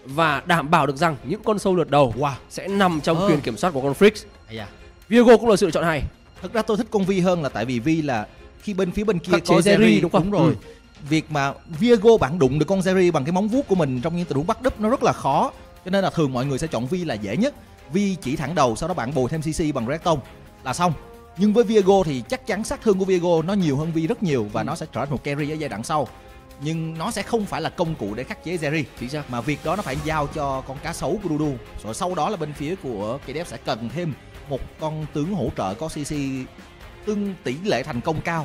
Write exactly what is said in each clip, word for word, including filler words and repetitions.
và đảm bảo được rằng những con sâu lượt đầu Wow. sẽ nằm trong Ờ. quyền kiểm soát của con Frix. À da. Viego cũng là sự lựa chọn hay. Thực ra tôi thích con Vi hơn là tại vì Vi là khi bên phía bên kia Khắc chế có Jerry, Jerry, đúng không? Đúng rồi. Ừ. Việc mà Viego bạn đụng được con Jerry bằng cái móng vuốt của mình trong những tình huống bắt đúp nó rất là khó. Cho nên là thường mọi người sẽ chọn Vi là dễ nhất. Vi chỉ thẳng đầu, sau đó bạn bồi thêm xê xê bằng Red Tông là xong. Nhưng với Viego thì chắc chắn sát thương của Viego nó nhiều hơn Vi rất nhiều và ừ. nó sẽ trở thành một carry ở giai đoạn sau. Nhưng nó sẽ không phải là công cụ để khắc chế Jerry. Chính xác. Mà việc đó nó phải giao cho con cá sấu của Dudu. Rồi sau đó là bên phía của ca đê ép sẽ cần thêm một con tướng hỗ trợ có xê xê tương tỷ lệ thành công cao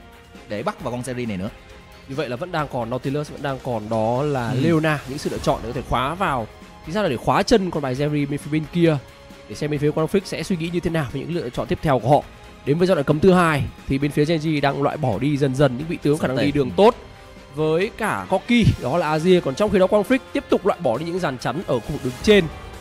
để bắt vào con Jerry này nữa. Như vậy là vẫn đang còn Nautilus, vẫn đang còn đó là ừ. Leona, những sự lựa chọn để có thể khóa vào. Chính xác là để khóa chân con bài Jerry bên phía bên kia, để xem bên phía con Frix sẽ suy nghĩ như thế nào về những lựa chọn tiếp theo của họ. Đến với giai đoạn cấm thứ hai thì bên phía Genji đang loại bỏ đi dần dần những vị tướng khả năng đi đường tốt với cả Corki, đó là Azir. Còn trong khi đó Quang Frix tiếp tục loại bỏ đi những dàn chắn ở khu vực đường trên,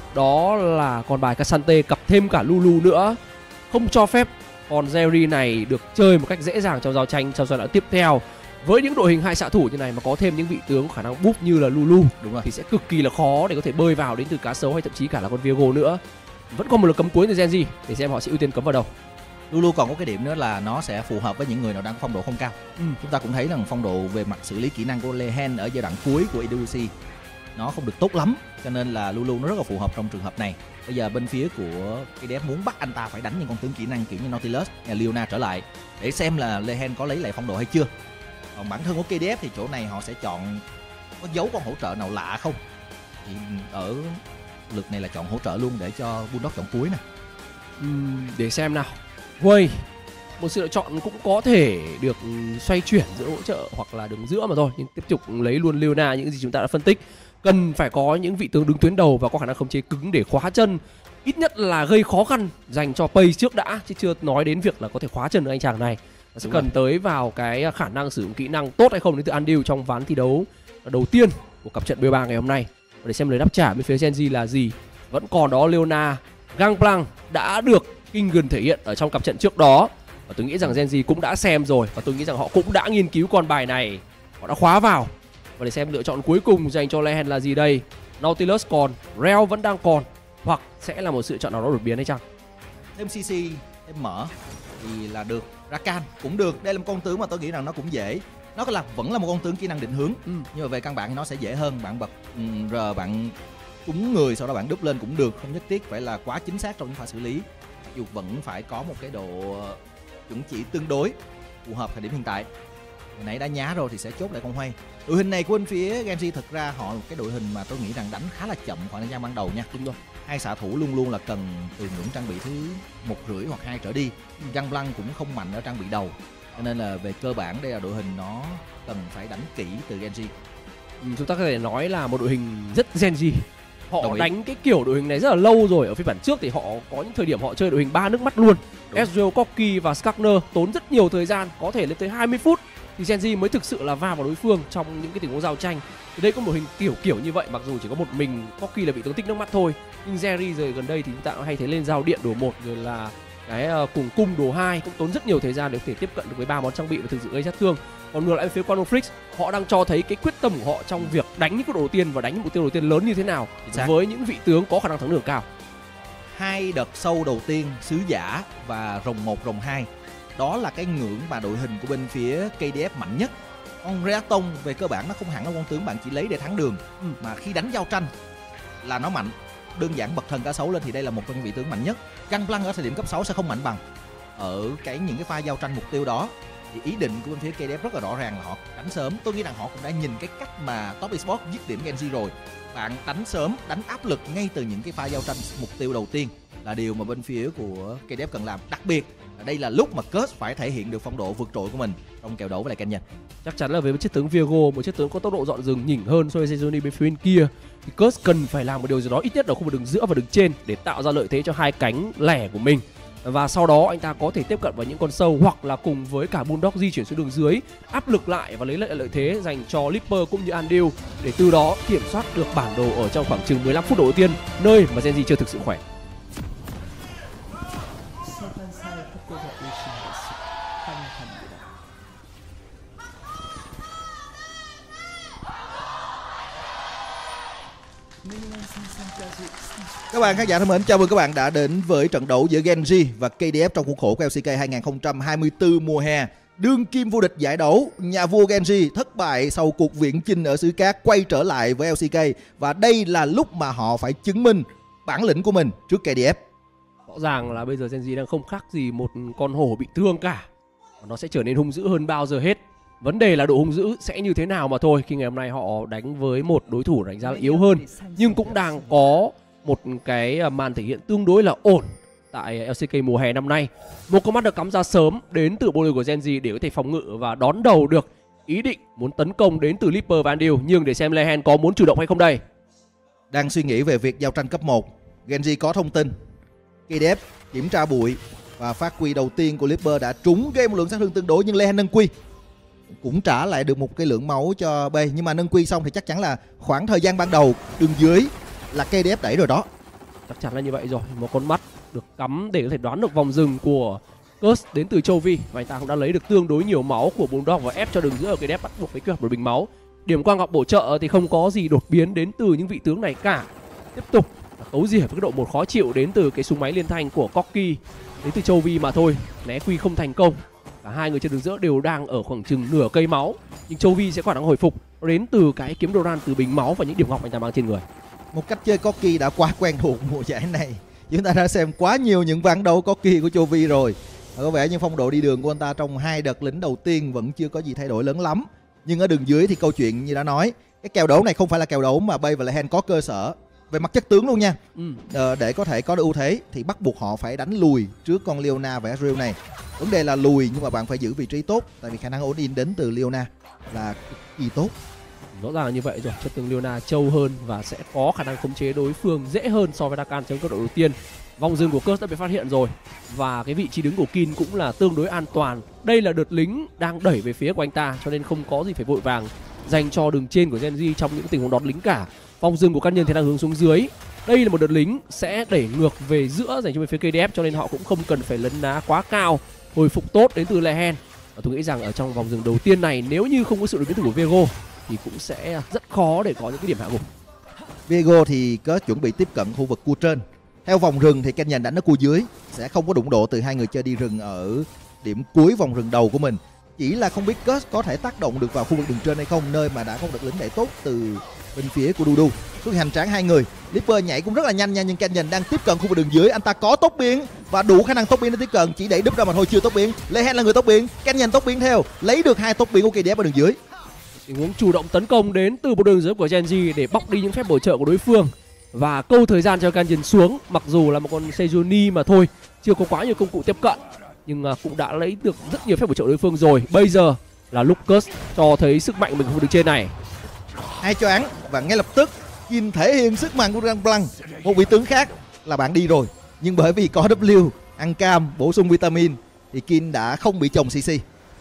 đó là con bài K'Sante cặp thêm cả Lulu nữa, không cho phép con Jerry này được chơi một cách dễ dàng trong giao tranh trong giai đoạn tiếp theo. Với những đội hình hai xạ thủ như này mà có thêm những vị tướng khả năng buff như là Lulu, đúng rồi, thì sẽ cực kỳ là khó để có thể bơi vào đến từ cá sấu hay thậm chí cả là con Viego nữa. Vẫn còn một lượt cấm cuối từ Genji để xem họ sẽ ưu tiên cấm vào đâu. Lulu còn có cái điểm nữa là nó sẽ phù hợp với những người nào đang phong độ không cao. ừ. Chúng ta cũng thấy rằng phong độ về mặt xử lý kỹ năng của Lehen ở giai đoạn cuối của e đê xê nó không được tốt lắm, cho nên là Lulu nó rất là phù hợp trong trường hợp này. Bây giờ bên phía của ca đê ép muốn bắt anh ta phải đánh những con tướng kỹ năng kiểu như Nautilus hay Leona trở lại để xem là Lehen có lấy lại phong độ hay chưa. Còn bản thân của ca đê ép thì chỗ này họ sẽ chọn có dấu con hỗ trợ nào lạ không, thì ở lượt này là chọn hỗ trợ luôn để cho Bulldog chọn cuối nè. uhm, Để xem nào. Vây, một sự lựa chọn cũng có thể được xoay chuyển giữa hỗ trợ hoặc là đường giữa mà thôi, nhưng tiếp tục lấy luôn Leona. Những gì chúng ta đã phân tích, cần phải có những vị tướng đứng tuyến đầu và có khả năng khống chế cứng để khóa chân, ít nhất là gây khó khăn dành cho Pace trước đã, chứ chưa nói đến việc là có thể khóa chân được anh chàng này. Nó sẽ cần tới vào cái khả năng sử dụng kỹ năng tốt hay không đến từ Andil trong ván thi đấu đầu tiên của cặp trận bê ba ngày hôm nay. Để xem lời đáp trả bên phía Genji là gì. Vẫn còn đó Leona, Gangplank đã được Kingen thể hiện ở trong cặp trận trước đó, và tôi nghĩ rằng Genji cũng đã xem rồi, và tôi nghĩ rằng họ cũng đã nghiên cứu con bài này, họ đã khóa vào. Và để xem lựa chọn cuối cùng dành cho Lehen là gì đây. Nautilus còn, Rell vẫn đang còn, hoặc sẽ là một sự chọn nào đó đột biến hay chăng? Thêm xê xê, thêm mở thì là được. Rakan cũng được. Đây là một con tướng mà tôi nghĩ rằng nó cũng dễ. Nó là vẫn là một con tướng kỹ năng định hướng, ừ. nhưng mà về căn bản thì nó sẽ dễ hơn. Bạn bật um, R, bạn trúng người sau đó bạn đúp lên cũng được, không nhất thiết phải là quá chính xác trong những pha xử lý. Dù vẫn phải có một cái độ chuẩn chỉ tương đối phù hợp thời điểm hiện tại. Hồi nãy đã nhá rồi thì sẽ chốt lại con Hoay. Đội hình này của bên phía Genji thực ra họ một cái đội hình mà tôi nghĩ rằng đánh khá là chậm khoảng thời gian ban đầu nha. Đúng rồi. Hai xạ thủ luôn luôn là cần từ ngưỡng trang bị thứ một rưỡi hoặc hai trở đi. Gangplank cũng không mạnh ở trang bị đầu, cho nên là về cơ bản đây là đội hình nó cần phải đánh kỹ từ Genji. Ừ, chúng ta có thể nói là một đội hình rất Genji. Họ đánh cái kiểu đội hình này rất là lâu rồi. Ở phiên bản trước thì họ có những thời điểm họ chơi đội hình ba nước mắt luôn. Ezreal, Corki và Skakner tốn rất nhiều thời gian, có thể lên tới hai mươi phút thì Genji mới thực sự là va vào đối phương trong những cái tình huống giao tranh. Thì đây có một hình kiểu kiểu như vậy, mặc dù chỉ có một mình Corki là vị tướng tích nước mắt thôi, nhưng Jerry rồi gần đây thì chúng ta cũng hay thấy lên giao điện đồ một, rồi là cái uh, cùng cung đồ hai cũng tốn rất nhiều thời gian để có thể tiếp cận được với ba món trang bị và thực sự gây sát thương. Còn ngược lại phía Quang Frix, họ đang cho thấy cái quyết tâm của họ trong việc đánh những cái đồ đầu tiên và đánh những mục tiêu đầu tiên lớn như thế nào với những vị tướng có khả năng thắng đường cao. Hai đợt sâu đầu tiên, sứ giả và rồng một rồng hai, đó là cái ngưỡng mà đội hình của bên phía ca đê ép mạnh nhất. Con Reacton về cơ bản nó không hẳn là con tướng bạn chỉ lấy để thắng đường, ừ. mà khi đánh giao tranh là nó mạnh. Đơn giản bật thần cá sấu lên thì đây là một trong những vị tướng mạnh nhất. Gangplank ở thời điểm cấp sáu sẽ không mạnh bằng ở cái những cái pha giao tranh mục tiêu đó. Thì ý định của bên phía ca đê ép rất là rõ ràng là họ đánh sớm. Tôi nghĩ rằng họ cũng đã nhìn cái cách mà Top Esports dứt điểm Genji rồi. Bạn đánh sớm, đánh áp lực ngay từ những cái pha giao tranh mục tiêu đầu tiên là điều mà bên phía của ca đê ép cần làm. Đặc biệt là đây là lúc mà Curse phải thể hiện được phong độ vượt trội của mình trong kèo đấu với lại Canyon. Chắc chắn là với chiếc tướng Viego, một chiếc tướng có tốc độ dọn rừng nhỉnh hơn so với Sejuani bên phía bên kia, thì Curse cần phải làm một điều gì đó ít nhất ở khu vực đường giữa và đường trên để tạo ra lợi thế cho hai cánh lẻ của mình. Và sau đó anh ta có thể tiếp cận vào những con sâu, hoặc là cùng với cả Bulldog di chuyển xuống đường dưới, áp lực lại và lấy lại lợi thế dành cho Leaper cũng như Andil, để từ đó kiểm soát được bản đồ ở trong khoảng chừng mười lăm phút đầu tiên, nơi mà Genji chưa thực sự khỏe. Các bạn khán giả thân mến, chào mừng các bạn đã đến với trận đấu giữa Genji và ca đê ép trong khuôn khổ của lờ xê ca hai không hai tư mùa hè. Đương kim vô địch giải đấu, nhà vua Genji thất bại sau cuộc viễn chinh ở xứ cát quay trở lại với lờ xê ca, và đây là lúc mà họ phải chứng minh bản lĩnh của mình trước ca đê ép. Rõ ràng là bây giờ Genji đang không khác gì một con hổ bị thương cả. Nó sẽ trở nên hung dữ hơn bao giờ hết. Vấn đề là độ hung dữ sẽ như thế nào mà thôi, khi ngày hôm nay họ đánh với một đối thủ đánh giá là yếu hơn, nhưng cũng đang có một cái màn thể hiện tương đối là ổn tại lờ xê ca mùa hè năm nay. Một con mắt được cắm ra sớm đến từ bộ đội của Genji để có thể phòng ngự và đón đầu được ý định muốn tấn công đến từ Leaper và Andil. Nhưng để xem Lehen có muốn chủ động hay không đây. Đang suy nghĩ về việc giao tranh cấp một, Genji có thông tin ca đê ép kiểm tra bụi và phát quy đầu tiên của Leaper đã trúng, gây một lượng sát thương tương đối, nhưng Lehen nâng quy cũng trả lại được một cái lượng máu cho B. Nhưng mà nâng quy xong thì chắc chắn là khoảng thời gian ban đầu đường dưới là ca đê ép đẩy rồi đó. Chắc chắn là như vậy rồi. Một con mắt được cắm để có thể đoán được vòng rừng của Curse đến từ Châu Vi, và anh ta cũng đã lấy được tương đối nhiều máu của Bulldog và ép cho đường giữa ở ca đê ép bắt buộc phải kết hợp một bình máu. Điểm quang ngọc bổ trợ thì không có gì đột biến đến từ những vị tướng này cả. Tiếp tục là cấu rỉa với cái độ một khó chịu đến từ cái súng máy liên thanh của Corki đến từ Châu Vi mà thôi. Né quy không thành công. Cả hai người trên đường giữa đều đang ở khoảng chừng nửa cây máu, nhưng Châu Vi sẽ có khả năng hồi phục đến từ cái kiếm Doran từ bình máu và những điểm ngọc anh ta mang trên người. Một cách chơi Corki đã quá quen thuộc mùa giải này. Chúng ta đã xem quá nhiều những ván đấu Corki của Châu Vi rồi. Và có vẻ như phong độ đi đường của anh ta trong hai đợt lính đầu tiên vẫn chưa có gì thay đổi lớn lắm. Nhưng ở đường dưới thì câu chuyện như đã nói, cái kèo đấu này không phải là kèo đấu mà Bay và Lehen có cơ sở về mặt chất tướng luôn nha. Ừ. Ờ, để có thể có được ưu thế thì bắt buộc họ phải đánh lùi trước con Leona và Ezreal này. Vấn đề là lùi nhưng mà bạn phải giữ vị trí tốt, tại vì khả năng ổn in đến từ Leona là cực kỳ tốt. Rõ ràng là như vậy rồi, chất tướng Leona trâu hơn và sẽ có khả năng khống chế đối phương dễ hơn so với Rakan trong cấp độ đầu tiên. Vòng rừng của Curse đã bị phát hiện rồi, và cái vị trí đứng của Kin cũng là tương đối an toàn. Đây là đợt lính đang đẩy về phía của anh ta, cho nên không có gì phải vội vàng dành cho đường trên của Genji trong những tình huống đón lính cả. Vòng rừng của căn nhân thì đang hướng xuống dưới. Đây là một đợt lính sẽ đẩy ngược về giữa dành cho bên phía ca đê ép, cho nên họ cũng không cần phải lấn ná quá cao. Hồi phục tốt đến từ Lehen. Và tôi nghĩ rằng ở trong vòng rừng đầu tiên này, nếu như không có sự đối biến thủ của Viego thì cũng sẽ rất khó để có những cái điểm hạ gục. Viego thì có chuẩn bị tiếp cận khu vực cua trên. Theo vòng rừng thì Kenyan đánh ở cua dưới, sẽ không có đụng độ từ hai người chơi đi rừng ở điểm cuối vòng rừng đầu của mình. Chỉ là không biết Curse có thể tác động được vào khu vực đường trên hay không, nơi mà đã có được lính đẩy tốt từ bên phía của Dudu. Xuất hành tráng hai người, Leaper nhảy cũng rất là nhanh nha, nhưng Kenyan đang tiếp cận khu vực đường dưới, anh ta có tốc biến và đủ khả năng tốc biến để tiếp cận, chỉ đẩy đúp ra mà thôi, chưa tốc biến. Lehen là người tốc biến, Kenyan tốc biến theo, lấy được hai tốc biến của ca đê ép ở đường dưới. Tình huống chủ động tấn công đến từ bộ đường dưới của Genji để bóc đi những phép bổ trợ của đối phương và câu thời gian cho Kenyan xuống. Mặc dù là một con Sejuani mà thôi, chưa có quá nhiều công cụ tiếp cận, nhưng cũng đã lấy được rất nhiều phép bổ trợ đối phương rồi. Bây giờ là lúc Curse cho thấy sức mạnh mình khu vực trên này. Hai choáng và ngay lập tức Kin thể hiện sức mạnh của Gangplank. Một vị tướng khác là bạn đi rồi, nhưng bởi vì có W ăn cam bổ sung vitamin thì Kin đã không bị chồng xê xê.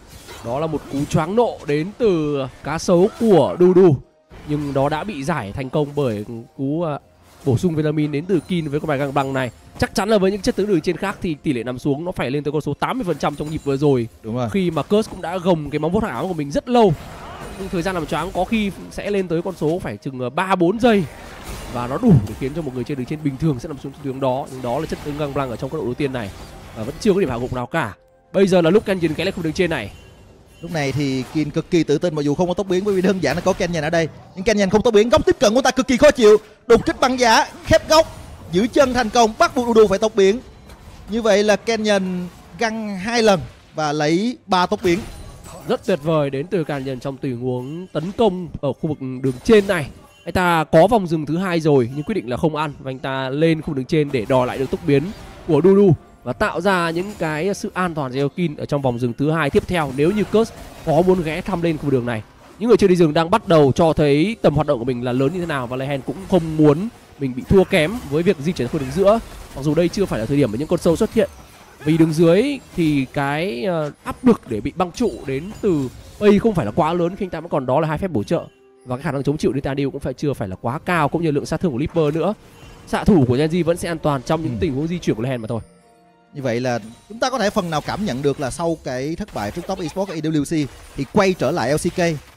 Đó là một cú choáng nộ đến từ cá sấu của Dudu, nhưng đó đã bị giải thành công bởi cú uh, bổ sung vitamin đến từ Kin với con bài Gangplank này. Chắc chắn là với những chất tướng đường trên khác thì tỷ lệ nằm xuống nó phải lên tới con số tám mươi phần trăm trong nhịp vừa rồi. Đúng rồi. Khi mà Curse cũng đã gồng cái móng vuốt áo của mình rất lâu, nhưng thời gian làm choáng có khi sẽ lên tới con số phải chừng ba bốn giây, và nó đủ để khiến cho một người chơi đường trên bình thường sẽ nằm xuống tướng đó. Nhưng đó là chất tướng Gangplank ở trong cấp độ đầu tiên này và vẫn chưa có điểm hạ gục nào cả. Bây giờ là lúc Kenyan cái lên khu đường trên này. Lúc này thì Kin cực kỳ tự tin, mặc dù không có tốc biến, bởi vì đơn giản là có Kenyan ở đây. Nhưng Kenyan không tốc biến, góc tiếp cận của ta cực kỳ khó chịu, đột kích băng giá, khép góc, giữ chân thành công, bắt buộc Dudu phải tốc biến. Như vậy là Kenyan găng hai lần và lấy ba tốc biến. Rất tuyệt vời đến từ Kenyan trong tình huống tấn công ở khu vực đường trên này. Anh ta có vòng rừng thứ hai rồi nhưng quyết định là không ăn, và anh ta lên khu vực đường trên để đòi lại được tốc biến của Dudu và tạo ra những cái sự an toàn cho Kin ở trong vòng rừng thứ hai tiếp theo nếu như Curse có muốn ghé thăm lên khu vực đường này. Những người chơi đi rừng đang bắt đầu cho thấy tầm hoạt động của mình là lớn như thế nào, và Lehen cũng không muốn mình bị thua kém với việc di chuyển khu đường giữa. Mặc dù đây chưa phải là thời điểm mà những con sâu xuất hiện, vì đường dưới thì cái uh, áp lực để bị băng trụ đến từ Bay không phải là quá lớn khi anh ta vẫn còn đó là hai phép bổ trợ, và cái khả năng chống chịu đến Tadil cũng phải chưa phải là quá cao, cũng như lượng sát thương của Leaper nữa. Xạ thủ của Genji vẫn sẽ an toàn trong những ừ. tình huống di chuyển của Lehen mà thôi. Như vậy là chúng ta có thể phần nào cảm nhận được là sau cái thất bại trước top eSports a vê kép xê thì quay trở lại lờ xê ca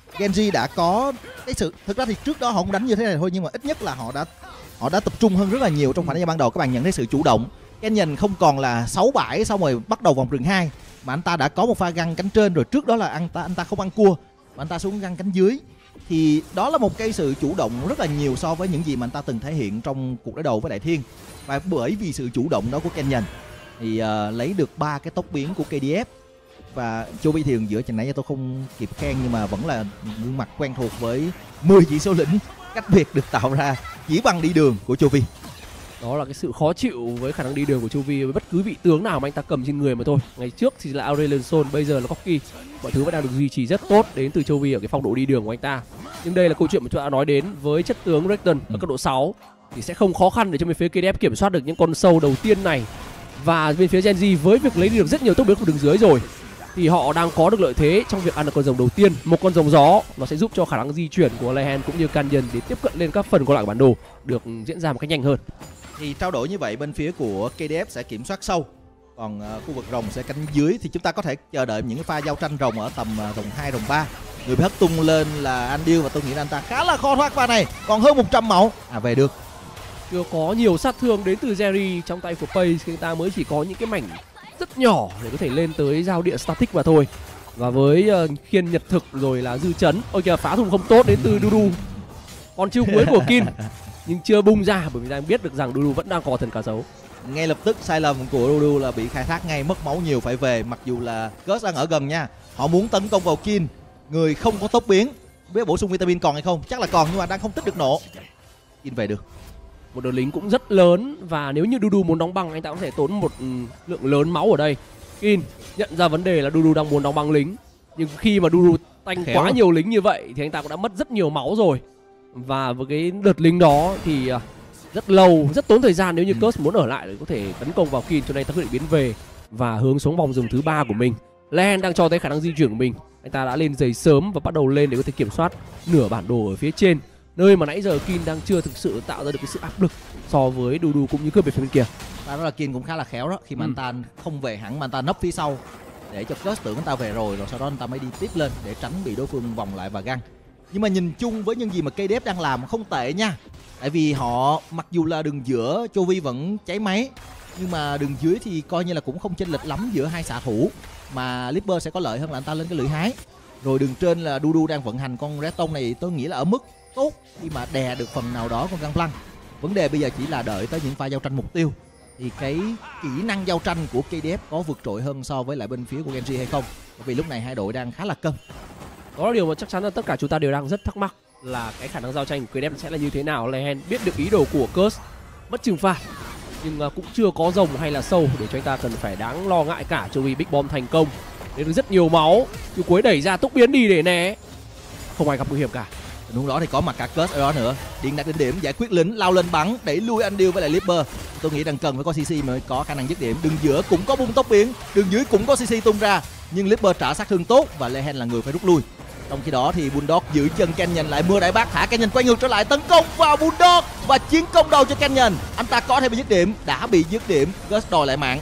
Genji đã có cái sự, thực ra thì trước đó họ cũng đánh như thế này thôi, nhưng mà ít nhất là họ đã họ đã tập trung hơn rất là nhiều trong khoảng thời gian ban đầu. Các bạn nhận thấy sự chủ động, Canyon không còn là sáu bảy xong rồi bắt đầu vòng rừng hai, mà anh ta đã có một pha găng cánh trên rồi. Trước đó là anh ta anh ta không ăn cua mà anh ta xuống găng cánh dưới, thì đó là một cái sự chủ động rất là nhiều so với những gì mà anh ta từng thể hiện trong cuộc đối đầu với Đại Thiên. Và bởi vì sự chủ động đó của Canyon thì uh, lấy được ba cái tốc biến của ca đê ép. Và Chovy thì giữa trận nãy tôi không kịp khen, nhưng mà vẫn là gương mặt quen thuộc với mười chỉ số lĩnh cách biệt được tạo ra chỉ bằng đi đường của Chovy. Đó là cái sự khó chịu với khả năng đi đường của Chovy với bất cứ vị tướng nào mà anh ta cầm trên người mà thôi. Ngày trước thì là Aurelion Sol, bây giờ là Corki. Mọi thứ vẫn đang được duy trì rất tốt đến từ Chovy ở cái phong độ đi đường của anh ta. Nhưng đây là câu chuyện mà chúng ta đã nói đến, với chất tướng Renekton ở cấp độ sáu thì sẽ không khó khăn để cho bên phía ca đê ép kiểm soát được những con sâu đầu tiên này. Và bên phía Genji với việc lấy được rất nhiều tốc biến của đường dưới rồi thì họ đang có được lợi thế trong việc ăn được con rồng đầu tiên. Một con rồng gió nó sẽ giúp cho khả năng di chuyển của Lehen cũng như Canyon để tiếp cận lên các phần còn lại của bản đồ được diễn ra một cách nhanh hơn. Thì trao đổi như vậy, bên phía của ca đê ép sẽ kiểm soát sâu, còn uh, khu vực rồng sẽ cánh dưới. Thì chúng ta có thể chờ đợi những cái pha giao tranh rồng ở tầm uh, rồng hai, rồng ba. Người bị hất tung lên là anh Điêu, và tôi nghĩ là anh ta khá là khó thoát pha này. Còn hơn một trăm máu à, về được. Chưa có nhiều sát thương đến từ Jerry trong tay của Pace, người ta mới chỉ có những cái mảnh rất nhỏ để có thể lên tới giao địa static mà thôi. Và với uh, khiên nhật thực rồi là dư chấn, ôi kìa, phá thùng không tốt đến từ Dudu. Con chiêu cuối của Kin nhưng chưa bung ra, bởi vì đang biết được rằng Dudu vẫn đang có thần cá sấu. Ngay lập tức sai lầm của Dudu là bị khai thác ngay, mất máu nhiều phải về. Mặc dù là Curse đang ở gần nha, họ muốn tấn công vào Kin, người không có tốc biến. Biết bổ sung vitamin còn hay không? Chắc là còn, nhưng mà đang không tích được nổ. Kin về được. Một đội lính cũng rất lớn, và nếu như Dudu muốn đóng băng anh ta có thể tốn một lượng lớn máu ở đây. Kin nhận ra vấn đề là Dudu đang muốn đóng băng lính, nhưng khi mà Dudu tanh quá rồi. Nhiều lính như vậy thì anh ta cũng đã mất rất nhiều máu rồi. Và với cái đợt lính đó thì rất lâu, rất tốn thời gian nếu như ừ. Curse muốn ở lại để có thể tấn công vào Kin, cho nên ta quyết định biến về và hướng xuống vòng rừng thứ ba của mình. Lehen đang cho thấy khả năng di chuyển của mình, anh ta đã lên giày sớm và bắt đầu lên để có thể kiểm soát nửa bản đồ ở phía trên, nơi mà nãy giờ Kin đang chưa thực sự tạo ra được cái sự áp lực so với Dudu cũng như cướp về phía bên kia. Đó là Kin cũng khá là khéo đó, khi mà ừ. anh ta không về hẳn mà anh ta nấp phía sau để cho Curse tưởng anh ta về rồi, rồi sau đó anh ta mới đi tiếp lên để tránh bị đối phương vòng lại và găng. Nhưng mà nhìn chung với những gì mà ca đê ép đang làm không tệ nha. Tại vì họ mặc dù là đường giữa Chovy vẫn cháy máy, nhưng mà đường dưới thì coi như là cũng không chênh lệch lắm giữa hai xạ thủ, mà Liber sẽ có lợi hơn là anh ta lên cái lưỡi hái. Rồi đường trên là Dudu đang vận hành con Redstone này, tôi nghĩ là ở mức tốt khi mà đè được phần nào đó con Gangplank. Vấn đề bây giờ chỉ là đợi tới những pha giao tranh mục tiêu, thì cái kỹ năng giao tranh của ca đê ép có vượt trội hơn so với lại bên phía của Genji hay không, bởi vì lúc này hai đội đang khá là cân. Đó là điều mà chắc chắn là tất cả chúng ta đều đang rất thắc mắc, là cái khả năng giao tranh của ca đê ép sẽ là như thế nào. Lehen biết được ý đồ của Curse, mất trừng phạt, nhưng cũng chưa có rồng hay là sâu để cho anh ta cần phải đáng lo ngại cả. Cho vì Big Bomb thành công, đến được rất nhiều máu, chứ cuối đẩy ra tốc biến đi để né, không ai gặp nguy hiểm cả. Đúng đó, thì có mặt cả Curse ở đó nữa. Điện đặt đỉnh điểm, giải quyết lính, lao lên bắn, đẩy lui anh Điêu với lại Liber. Tôi nghĩ rằng cần phải có xê xê mới có khả năng dứt điểm. Đường giữa cũng có bung tốc biến, đường dưới cũng có xê xê tung ra, nhưng Liber trả sát thương tốt và Lehen là người phải rút lui. Trong khi đó thì Bulldog giữ chân Canyon lại, mưa đại bác thả Canyon quay ngược trở lại tấn công vào Bulldog và chiến công đầu cho Canyon. Anh ta có thể bị dứt điểm, đã bị dứt điểm, Curse đòi lại mạng.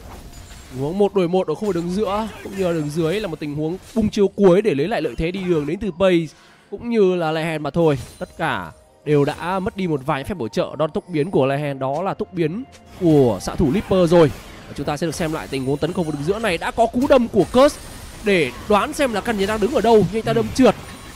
Tình huống một đổi một ở khu vực đường giữa cũng như là đường dưới là một tình huống bung chiêu cuối để lấy lại lợi thế đi đường đến từ Pace cũng như là Lehen mà thôi. Tất cả đều đã mất đi một vài phép bổ trợ. Đó tốc biến của Lehen, đó là tốc biến của xạ thủ Liper rồi. Và chúng ta sẽ được xem lại tình huống tấn công vào đường giữa này. Đã có cú đâm của Curse để đoán xem là Canyon đang đứng ở đâu, nhưng anh ta đâm trượt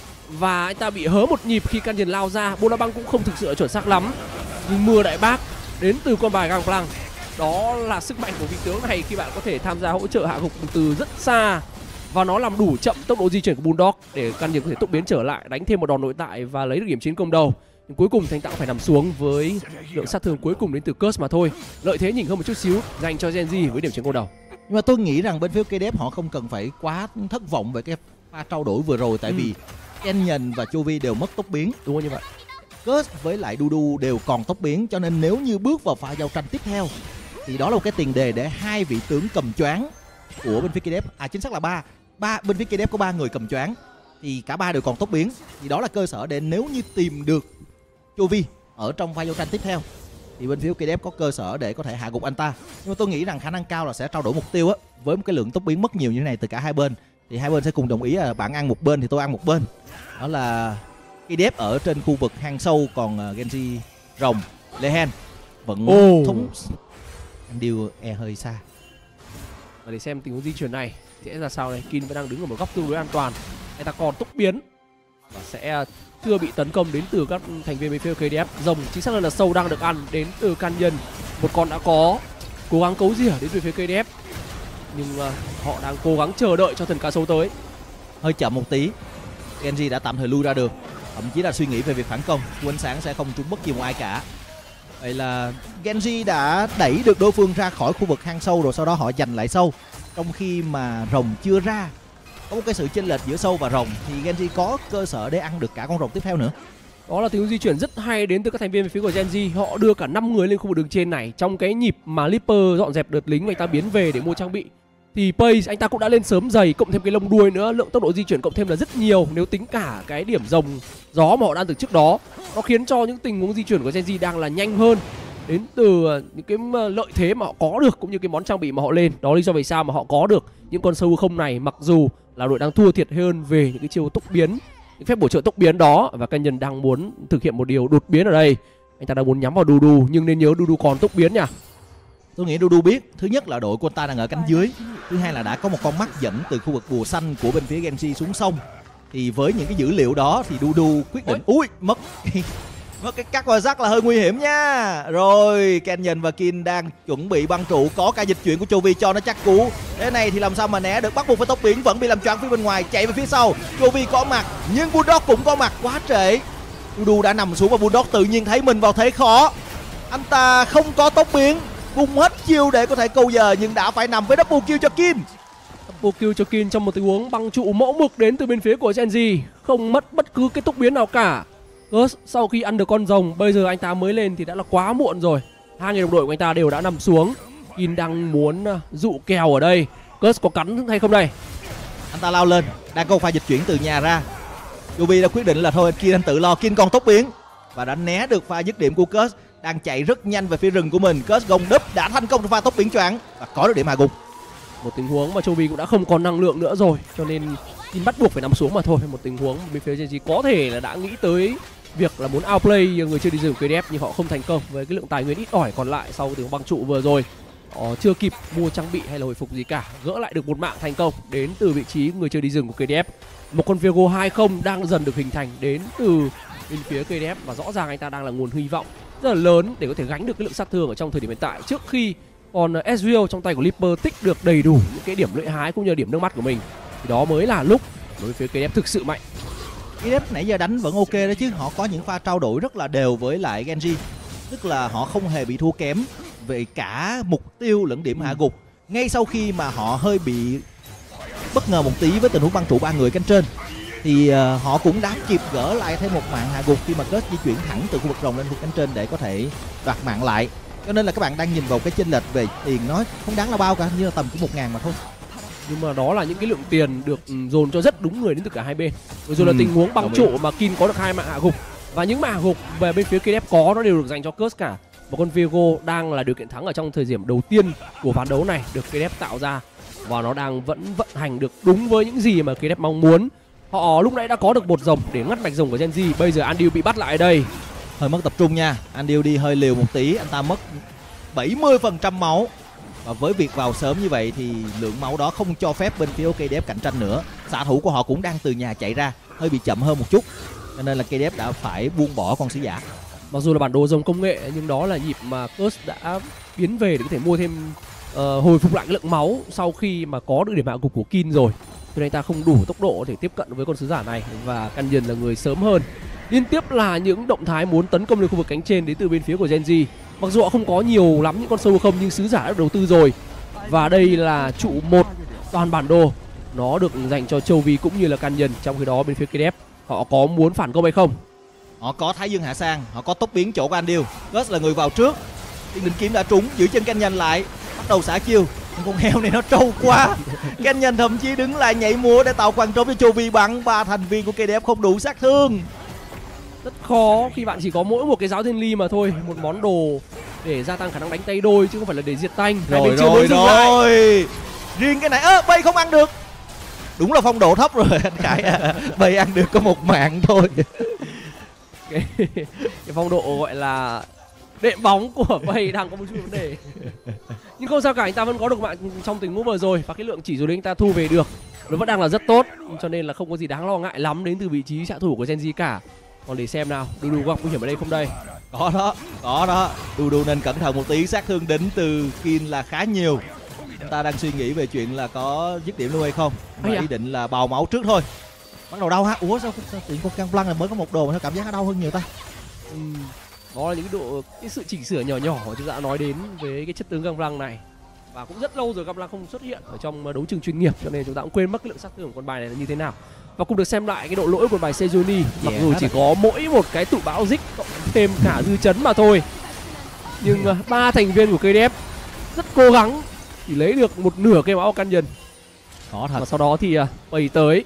và anh ta bị hớ một nhịp khi Canyon lao ra. Bola băng cũng không thực sự chuẩn xác lắm, nhưng mưa đại bác đến từ con bài Gangplank, đó là sức mạnh của vị tướng này khi bạn có thể tham gia hỗ trợ hạ gục từ rất xa, và nó làm đủ chậm tốc độ di chuyển của Bulldog để Canyon có thể tốc biến trở lại, đánh thêm một đòn nội tại và lấy được điểm chiến công đầu. Nhưng cuối cùng thì anh ta cũng phải nằm xuống với lượng sát thương cuối cùng đến từ Curse mà thôi. Lợi thế nhỉnh hơn một chút xíu dành cho Genji với điểm chiến công đầu. Nhưng mà tôi nghĩ rằng bên phía ca đê ép họ không cần phải quá thất vọng về cái pha trao đổi vừa rồi, tại ừ. vì Canyon và Chovy đều mất tốc biến. Đúng như vậy. Curse với lại Dudu đều còn tốc biến, cho nên nếu như bước vào pha giao tranh tiếp theo thì đó là một cái tiền đề để hai vị tướng cầm choáng của bên phía ca đê ép, à chính xác là ba, ba bên phía ca đê ép có ba người cầm choáng, thì cả ba đều còn tốc biến, thì đó là cơ sở để nếu như tìm được Chovy ở trong pha giao tranh tiếp theo thì bên phía ca đê ép có cơ sở để có thể hạ gục anh ta. Nhưng mà tôi nghĩ rằng khả năng cao là sẽ trao đổi mục tiêu á, với một cái lượng tốc biến mất nhiều như thế này từ cả hai bên thì hai bên sẽ cùng đồng ý là bạn ăn một bên thì tôi ăn một bên. Đó là cái đép ở trên khu vực hang sâu, còn uh, Genji rồng Lehen vẫn oh. thúng điều e hơi xa. Và để xem tình huống di chuyển này sẽ ra sao này. Kin vẫn đang đứng ở một góc tương đối an toàn. Anh ta còn tốc biến và sẽ chưa bị tấn công đến từ các thành viên bên phía ca đê ép. Rồng chính xác hơn là sâu đang được ăn đến từ Canyon. Một con đã có cố gắng cấu rỉa đến từ phía ca đê ép, nhưng uh, họ đang cố gắng chờ đợi cho thần cá sấu tới. Hơi chậm một tí, Genji đã tạm thời lui ra được, thậm chí là suy nghĩ về việc phản công. Khu ánh sáng sẽ không trúng bất kỳ một ai cả. Vậy là Genji đã đẩy được đối phương ra khỏi khu vực hang sâu, rồi sau đó họ giành lại sâu. Trong khi mà rồng chưa ra, có một cái sự chênh lệch giữa sâu và rồng, thì Genji có cơ sở để ăn được cả con rồng tiếp theo nữa. Đó là tình huống di chuyển rất hay đến từ các thành viên về phía của Genji. Họ đưa cả năm người lên khu vực đường trên này. Trong cái nhịp mà Leaper dọn dẹp đợt lính và anh ta biến về để mua trang bị, thì Pace anh ta cũng đã lên sớm dày, cộng thêm cái lông đuôi nữa, lượng tốc độ di chuyển cộng thêm là rất nhiều. Nếu tính cả cái điểm rồng gió mà họ đang từ trước đó, nó khiến cho những tình huống di chuyển của Genji đang là nhanh hơn đến từ những cái lợi thế mà họ có được, cũng như cái món trang bị mà họ lên. Đó là lý do vì sao mà họ có được những con sâu không này, mặc dù là đội đang thua thiệt hơn về những cái chiêu tốc biến, những phép bổ trợ tốc biến đó. Và Canyon đang muốn thực hiện một điều đột biến ở đây. Anh ta đang muốn nhắm vào Dudu, nhưng nên nhớ Dudu còn tốc biến nha. Tôi nghĩ Dudu biết, thứ nhất là đội của ta đang ở cánh dưới, thứ hai là đã có một con mắt dẫn từ khu vực bùa xanh của bên phía Genji xuống sông. Thì với những cái dữ liệu đó thì Dudu quyết định ui mất mất cái cắt và rắc là hơi nguy hiểm nha. Rồi Canyon và Kin đang chuẩn bị băng trụ, có cả dịch chuyển của Chovy cho nó chắc cú. Thế này thì làm sao mà né được, bắt buộc phải tốc biến, vẫn bị làm choáng phía bên ngoài, chạy về phía sau. Chovy có mặt nhưng Bulldog cũng có mặt, quá trễ. Dudu đã nằm xuống và Bulldog tự nhiên thấy mình vào thế khó. Anh ta không có tốc biến, vùng hết chiêu để có thể câu giờ, nhưng đã phải nằm với double kill cho Kin. Double kill cho Kin trong một tình huống băng trụ mẫu mực đến từ bên phía của Genji, không mất bất cứ cái tốc biến nào cả. Gus sau khi ăn được con rồng, bây giờ anh ta mới lên thì đã là quá muộn rồi. Hai người đồng đội của anh ta đều đã nằm xuống. Kin đang muốn dụ kèo ở đây. Gus có cắn hay không đây? Anh ta lao lên, đang có một pha dịch chuyển từ nhà ra. Chovy đã quyết định là thôi Kin anh tự lo. Kin còn tốc biến và đã né được pha dứt điểm của Gus, đang chạy rất nhanh về phía rừng của mình. Gus gồng đúp đã thành công trong pha tốc biến choáng và có được điểm hạ gục. Một tình huống mà Chovy cũng đã không còn năng lượng nữa rồi, cho nên Kin bắt buộc phải nằm xuống mà thôi. Một tình huống bên phía Genji có thể là đã nghĩ tới việc là muốn outplay người chơi đi rừng ca đê ép, nhưng họ không thành công với cái lượng tài nguyên ít ỏi còn lại sau tình huống băng trụ vừa rồi. Họ chưa kịp mua trang bị hay là hồi phục gì cả, gỡ lại được một mạng thành công đến từ vị trí người chơi đi rừng của ca đê ép. Một con Viego hai không đang dần được hình thành đến từ bên phía ca đê ép, và rõ ràng anh ta đang là nguồn hy vọng rất là lớn để có thể gánh được cái lượng sát thương ở trong thời điểm hiện tại, trước khi còn Ezreal trong tay của Leaper tích được đầy đủ những cái điểm lợi hái cũng như điểm nước mắt của mình, thì đó mới là lúc đối với phía ca đê ép thực sự mạnh. ca đê ép nãy giờ đánh vẫn ok đó chứ, họ có những pha trao đổi rất là đều với lại Genji, tức là họ không hề bị thua kém về cả mục tiêu lẫn điểm hạ gục. Ngay sau khi mà họ hơi bị bất ngờ một tí với tình huống băng trụ ba người cánh trên, thì uh, họ cũng đã kịp gỡ lại thêm một mạng hạ gục khi mà Gus di chuyển thẳng từ khu vực rồng lên khu cánh trên để có thể đoạt mạng lại. Cho nên là các bạn đang nhìn vào cái chênh lệch về tiền nó không đáng là bao cả, như là tầm của một ngàn mà thôi. Nhưng mà đó là những cái lượng tiền được dồn cho rất đúng người đến từ cả hai bên. Rồi rồi ừ, là tình huống băng trụ mà Kin có được hai mạng hạ gục, và những mạng hạ gục về bên phía ca đê ép có nó đều được dành cho Gus cả. Một con Viego đang là điều kiện thắng ở trong thời điểm đầu tiên của ván đấu này được ca đê ép tạo ra, và nó đang vẫn vận hành được đúng với những gì mà ca đê ép mong muốn. Họ lúc nãy đã có được một rồng để ngắt mạch rồng của Genji, bây giờ Andrew bị bắt lại ở đây. Hơi mất tập trung nha, Andrew đi hơi liều một tí, anh ta mất bảy mươi phần trăm máu. Và với việc vào sớm như vậy thì lượng máu đó không cho phép bên phía ca đê ép cạnh tranh nữa. Xạ thủ của họ cũng đang từ nhà chạy ra, hơi bị chậm hơn một chút, cho nên là ca đê ép đã phải buông bỏ con sứ giả. Mặc dù là bản đồ rồng công nghệ, nhưng đó là nhịp mà Curse đã biến về để có thể mua thêm uh, hồi phục lại cái lượng máu sau khi mà có được điểm hạ gục của Kin rồi. Cho nên anh ta không đủ tốc độ để tiếp cận với con sứ giả này, và Canyon là người sớm hơn. Liên tiếp là những động thái muốn tấn công lên khu vực cánh trên đến từ bên phía của Genji. Mặc dù họ không có nhiều lắm những con sâu không, nhưng sứ giả đã được đầu tư rồi. Và đây là trụ một toàn bản đồ, nó được dành cho Chovy cũng như là Canyon. Trong khi đó bên phía ca đê ép họ có muốn phản công hay không? Họ có Thái Dương hạ sang, họ có tốc biến chỗ của Andrew. Gus là người vào trước, Tiên Định Kiếm đã trúng, giữ chân Canyon lại, bắt đầu xả chiêu. Nhưng con heo này nó trâu quá. Canyon thậm chí đứng lại nhảy múa để tạo khoảng trống cho Chovy bắn. Ba thành viên của ca đê ép không đủ sát thương. Rất khó khi bạn chỉ có mỗi một cái giáo thiên ly mà thôi, một món đồ để gia tăng khả năng đánh tay đôi chứ không phải là để diệt tanh. Rồi rồi rồi, riêng cái này ơ à, bay không ăn được. Đúng là phong độ thấp rồi anh Khải à. Bay ăn được có một mạng thôi. cái, cái phong độ gọi là đệm bóng của Bay đang có một chút vấn đề. Nhưng không sao cả, anh ta vẫn có được mạng trong tình huống vừa rồi. Và cái lượng chỉ số đấy anh ta thu về được nó vẫn đang là rất tốt, cho nên là không có gì đáng lo ngại lắm đến từ vị trí xạ thủ của Gen Z cả. Còn để xem nào, Đu Đu gặp nguy hiểm ở đây không đây? Có đó, có đó. Đu Đu nên cẩn thận một tí, sát thương đến từ Kin là khá nhiều. Anh ta đang suy nghĩ về chuyện là có dứt điểm luôn hay không. Và ý định là bào máu trước thôi. Bắt đầu đau ha. Ủa sao, sao tiện con Căng Blanc này mới có một đồ mà nó cảm giác nó đau hơn nhiều ta? Ừ, đó là những cái độ cái sự chỉnh sửa nhỏ nhỏ mà chúng ta đã nói đến với cái chất tướng Căng Blanc này. Và cũng rất lâu rồi Căng Blanc không xuất hiện ở trong đấu trường chuyên nghiệp, cho nên chúng ta cũng quên mất cái lượng sát thương của con bài này là như thế nào. Và cũng được xem lại cái độ lỗi của bài Sejuani, mặc dù chỉ có mỗi một cái tụ bão dích cộng thêm cả dư chấn mà thôi, nhưng ba thành viên của ca đê ép rất cố gắng chỉ lấy được một nửa cây máu Canyon. Khó thật. Và sau đó thì Bay tới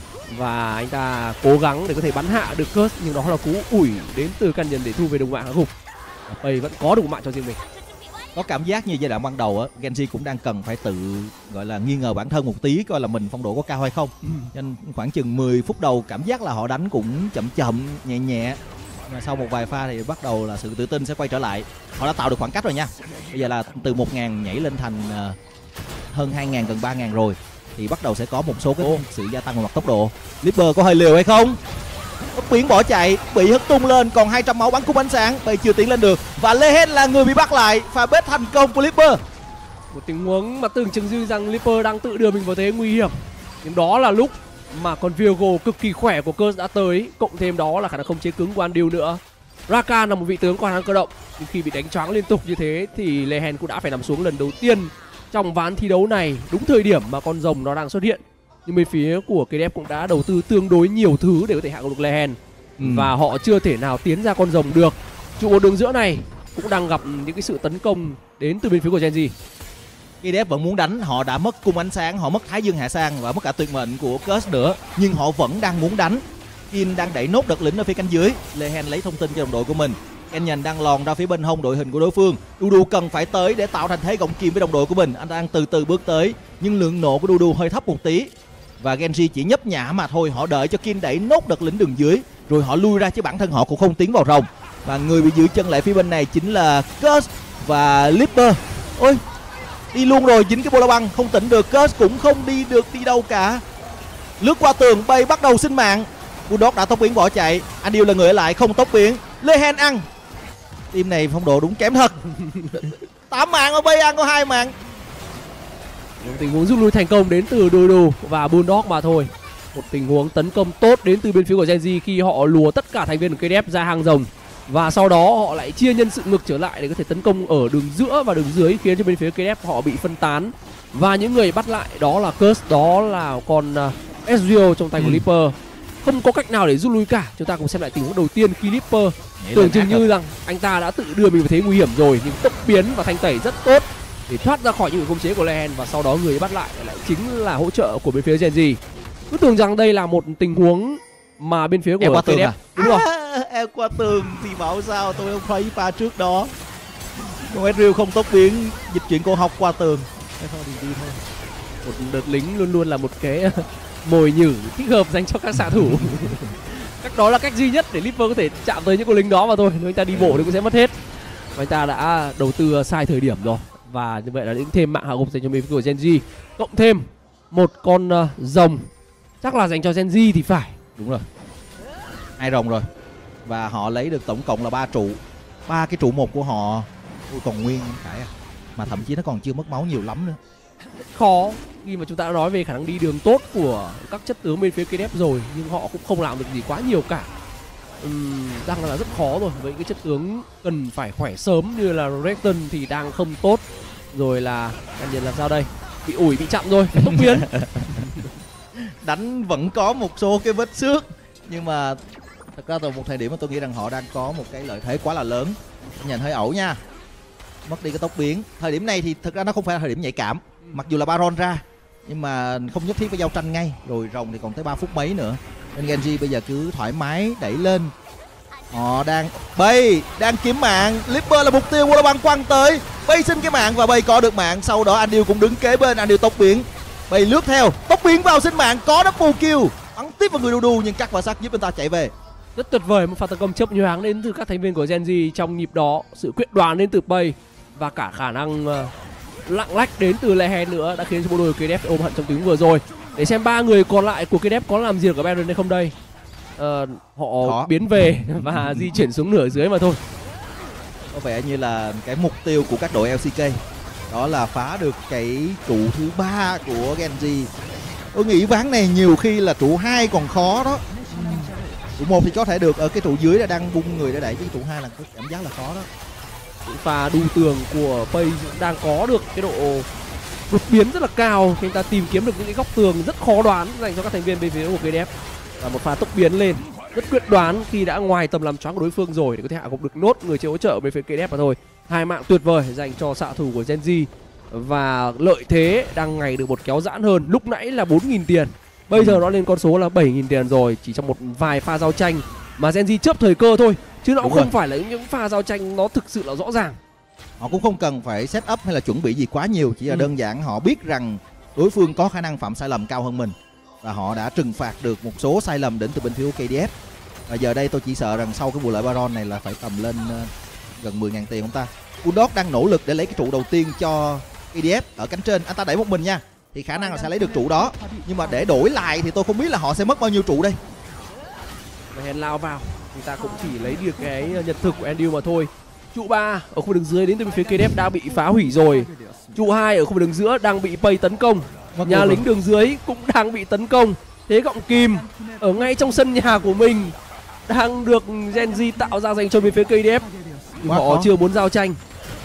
và anh ta cố gắng để có thể bắn hạ được Curse, nhưng đó là cú ủi đến từ Canyon để thu về đồng mạng hạ gục. Bay vẫn có được một mạng cho riêng mình. Có cảm giác như giai đoạn ban đầu á, Genji cũng đang cần phải tự gọi là nghi ngờ bản thân một tí, coi là mình phong độ có cao hay không. Ừ. Nên khoảng chừng mười phút đầu cảm giác là họ đánh cũng chậm chậm, nhẹ nhẹ. Mà sau một vài pha thì bắt đầu là sự tự tin sẽ quay trở lại. Họ đã tạo được khoảng cách rồi nha. Bây giờ là từ một nghìn nhảy lên thành uh, hơn hai nghìn, gần ba nghìn rồi. Thì bắt đầu sẽ có một số cái oh. sự gia tăng về mặt tốc độ. Liper có hơi liều hay không? Tốc biến bỏ chạy, bị hất tung lên, còn hai trăm máu bắn cung ánh sáng, Bay chưa tiến lên được. Và Lehen là người bị bắt lại, pha bết thành công của Liper. Một tình huống mà tưởng chừng như rằng Liper đang tự đưa mình vào thế nguy hiểm. Nhưng đó là lúc mà con Viego cực kỳ khỏe của Curse đã tới, cộng thêm đó là khả năng không chế cứng của Andil nữa. Rakan là một vị tướng có khả năng cơ động, nhưng khi bị đánh choáng liên tục như thế thì Lehen cũng đã phải nằm xuống lần đầu tiên trong ván thi đấu này, đúng thời điểm mà con rồng nó đang xuất hiện. Nhưng bên phía của ca đê ép cũng đã đầu tư tương đối nhiều thứ để có thể hạ gục được Lehen. Ừ. Và họ chưa thể nào tiến ra con rồng được. Trụ một đường giữa này cũng đang gặp những cái sự tấn công đến từ bên phía của Gen Z. ca đê ép vẫn muốn đánh, họ đã mất cung ánh sáng, họ mất Thái Dương Hạ Sang và mất cả tuyệt mệnh của Curse nữa, nhưng họ vẫn đang muốn đánh. Kin đang đẩy nốt đợt lĩnh ở phía cánh dưới, Lehen lấy thông tin cho đồng đội của mình. Canyon đang lòn ra phía bên hông đội hình của đối phương. Đu Đu cần phải tới để tạo thành thế gọng kìm với đồng đội của mình. Anh đang từ từ bước tới, nhưng lượng nộ của Đu Đu hơi thấp một tí. Và Genji chỉ nhấp nhả mà thôi, họ đợi cho Kin đẩy nốt đợt lĩnh đường dưới rồi họ lui ra, chứ bản thân họ cũng không tiến vào rồng. Và người bị giữ chân lại phía bên này chính là Curse và Liper. Ôi, đi luôn rồi, dính cái bola băng không tỉnh được. Curse cũng không đi được đi đâu cả. Lướt qua tường, Bay bắt đầu sinh mạng. Bulldog đã tốc biến bỏ chạy, Andil là người ở lại không tốc biến. Lehen ăn. Team này phong độ đúng kém thật. tám mạng ở Bay ăn có hai mạng. Một tình huống rút lui thành công đến từ Đu Đu và Bulldog mà thôi. Một tình huống tấn công tốt đến từ bên phía của Gen Z khi họ lùa tất cả thành viên của ca đê ép ra hàng rồng. Và sau đó họ lại chia nhân sự ngược trở lại để có thể tấn công ở đường giữa và đường dưới, khiến cho bên phía ca đê ép họ bị phân tán. Và những người bắt lại đó là Curse, đó là con uh, Ezreal trong tay ừ. của Liper. Không có cách nào để rút lui cả. Chúng ta cùng xem lại tình huống đầu tiên khi Liper tưởng chừng như rằng anh ta đã tự đưa mình vào thế nguy hiểm rồi, nhưng tốc biến và thanh tẩy rất tốt để thoát ra khỏi những khống chế của Lehen. Và sau đó người bắt lại lại chính là hỗ trợ của bên phía Gen Z. Cứ tưởng rằng đây là một tình huống mà bên phía của ca đê ép à? Đúng rồi. À, em qua tường thì bảo sao tôi không thấy pha trước đó. Con Ezreal không tốc biến, dịch chuyển cô học qua tường. Thôi đi đi thôi. Một đợt lính luôn luôn là một cái mồi nhử thích hợp dành cho các xạ thủ. Cách đó là cách duy nhất để Liper có thể chạm tới những con lính đó mà thôi. Nếu anh ta đi bộ thì cũng sẽ mất hết. Và anh ta đã đầu tư sai thời điểm rồi. Và như vậy là những thêm mạng hạ gục dành cho bên phía của Gen Z, cộng thêm một con uh, rồng chắc là dành cho Gen Z thì phải. Đúng rồi, hai rồng rồi. Và họ lấy được tổng cộng là ba trụ. Ba cái trụ một của họ ui, còn nguyên Khải à. Mà thậm chí nó còn chưa mất máu nhiều lắm nữa. Khó khi mà chúng ta đã nói về khả năng đi đường tốt của các chất tướng bên phía ca đê ép rồi, nhưng họ cũng không làm được gì quá nhiều cả. Uhm, đang là rất khó rồi. Với cái chất tướng cần phải khỏe sớm như là Renekton thì đang không tốt. Rồi là anh nhìn làm sao đây, bị ủi bị chậm rồi, phải tốc biến. Đánh vẫn có một số cái vết xước, nhưng mà thật ra từ một thời điểm mà tôi nghĩ rằng họ đang có một cái lợi thế quá là lớn. Nhìn hơi ẩu nha, mất đi cái tốc biến. Thời điểm này thì thực ra nó không phải là thời điểm nhạy cảm, mặc dù là Baron ra nhưng mà không nhất thiết phải giao tranh ngay. Rồi rồng thì còn tới ba phút mấy nữa, nên Genji bây giờ cứ thoải mái đẩy lên. Họ đang Bay đang kiếm mạng. Liper là mục tiêu, Bola băng quăng tới. Bay xin cái mạng và Bay có được mạng. Sau đó Andil cũng đứng kế bên. Andil tốc biến Bay lướt theo, tốc biến vào sinh mạng, có double kill, bắn tiếp vào người đu đu nhưng cắt vào sắc giúp anh ta chạy về. Rất tuyệt vời, một pha tấn công chớp nhoáng đến từ các thành viên của Gen Z trong nhịp đó, sự quyết đoán đến từ Bay và cả khả năng uh, lạng lách đến từ Lehen nữa đã khiến cho bộ đôi của ca đê ép ôm hận trong tiếng vừa rồi. Để xem ba người còn lại của ca đê ép có làm gì được ở Baron hay không đây. Uh, họ Khó. biến về và di chuyển xuống nửa dưới mà thôi. Có vẻ như là cái mục tiêu của các đội lờ xê ca đó là phá được cái trụ thứ ba của Gen Z. Tôi nghĩ ván này nhiều khi là trụ hai còn khó đó. Trụ một thì có thể được, ở cái trụ dưới là đang bung người để đẩy, chứ trụ hai là có cảm giác là khó đó. Pha đu tường của Pay đang có được cái độ đột biến rất là cao khi anh ta tìm kiếm được những cái góc tường rất khó đoán dành cho các thành viên bên phía của ca đê ép. Và một pha tốc biến lên rất quyết đoán khi đã ngoài tầm làm choáng của đối phương rồi để có thể hạ gục được nốt người chơi hỗ trợ bên phía ca đê ép mà thôi. Hai mạng tuyệt vời dành cho xạ thủ của Gen Z và lợi thế đang ngày được một kéo giãn hơn. Lúc nãy là bốn nghìn tiền, bây giờ nó lên con số là bảy nghìn tiền rồi, chỉ trong một vài pha giao tranh mà Gen Z chớp thời cơ thôi, chứ nó cũng không phải là những pha giao tranh nó thực sự là rõ ràng. Họ cũng không cần phải set up hay là chuẩn bị gì quá nhiều, chỉ là ừ. đơn giản họ biết rằng đối phương có khả năng phạm sai lầm cao hơn mình và họ đã trừng phạt được một số sai lầm đến từ bên phía của ca đê ép. Và giờ đây tôi chỉ sợ rằng sau cái vụ lợi Baron này là phải tầm lên uh, gần mười ngàn tiền ông ta. Bulldog đang nỗ lực để lấy cái trụ đầu tiên cho ca đê ép ở cánh trên, anh ta đẩy một mình nha, thì khả năng là sẽ lấy được trụ đó, nhưng mà để đổi lại thì tôi không biết là họ sẽ mất bao nhiêu trụ đây. Hèn lao vào, người ta cũng chỉ lấy được cái nhật thực của Andrew mà thôi. Trụ ba ở khu vực đường dưới đến từ phía ca đê ép đã bị phá hủy rồi. Trụ hai ở khu vực đường giữa đang bị Pay tấn công. Nhà lính đường dưới cũng đang bị tấn công. Thế gọng kìm ở ngay trong sân nhà của mình đang được Gen Z tạo ra dành cho bên phía ca đê ép. Họ khó. Chưa muốn giao tranh,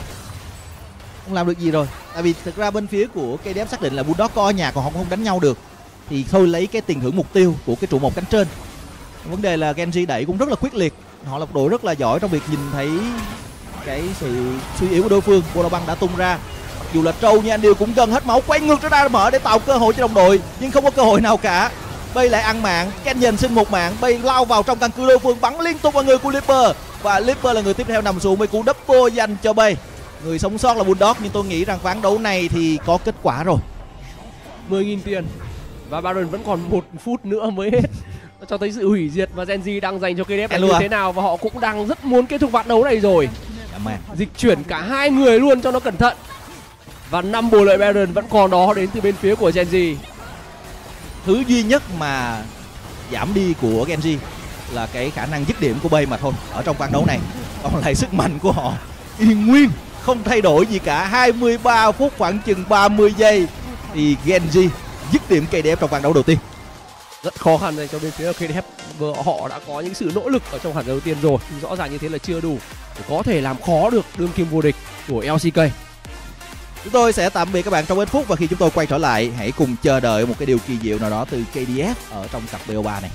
không làm được gì rồi. Tại vì thực ra bên phía của ca đê ép xác định là Bulldog có ở nhà còn họ không đánh nhau được, thì thôi lấy cái tiền thưởng mục tiêu của cái trụ một cánh trên. Vấn đề là Gen Z đẩy cũng rất là quyết liệt, họ là một đội rất là giỏi trong việc nhìn thấy cái sự suy yếu của đối phương. Bola băng đã tung ra, mặc dù là trâu nhưng anh Điều cũng gần hết máu, quay ngược ra mở để tạo cơ hội cho đồng đội nhưng không có cơ hội nào cả. Bay lại ăn mạng, Kenyon xin một mạng, Bay lao vào trong căn cứ đối phương, bắn liên tục vào người của Leaper và Leaper là người tiếp theo nằm xuống với cú double dành cho Bay. Người sống sót là Bulldog, nhưng tôi nghĩ rằng ván đấu này thì có kết quả rồi. mười nghìn tiền và Baron vẫn còn một phút nữa mới hết. Nó cho thấy sự hủy diệt mà Gen Z đang dành cho ca đê ép là như thế nào, và họ cũng đang rất muốn kết thúc ván đấu này rồi. Dịch chuyển cả hai người luôn cho nó cẩn thận. Và năm bồ lợi Baron vẫn còn đó đến từ bên phía của Gen Z. Thứ duy nhất mà giảm đi của Gen Z là cái khả năng dứt điểm của Bay mà thôi ở trong ván đấu này. Còn lại sức mạnh của họ yên nguyên, không thay đổi gì cả. Hai mươi ba phút khoảng chừng ba mươi giây thì Gen Z dứt điểm ca đê ép trong ván đấu đầu tiên. Rất khó khăn dành cho bên phía ca đê ép. Vừa họ đã có những sự nỗ lực ở trong hẳn đầu tiên rồi, nhưng rõ ràng như thế là chưa đủ để có thể làm khó được đương kim vô địch của lờ xê ca. Chúng tôi sẽ tạm biệt các bạn trong ít phút, và khi chúng tôi quay trở lại hãy cùng chờ đợi một cái điều kỳ diệu nào đó từ ca đê ép ở trong cặp bê o ba này.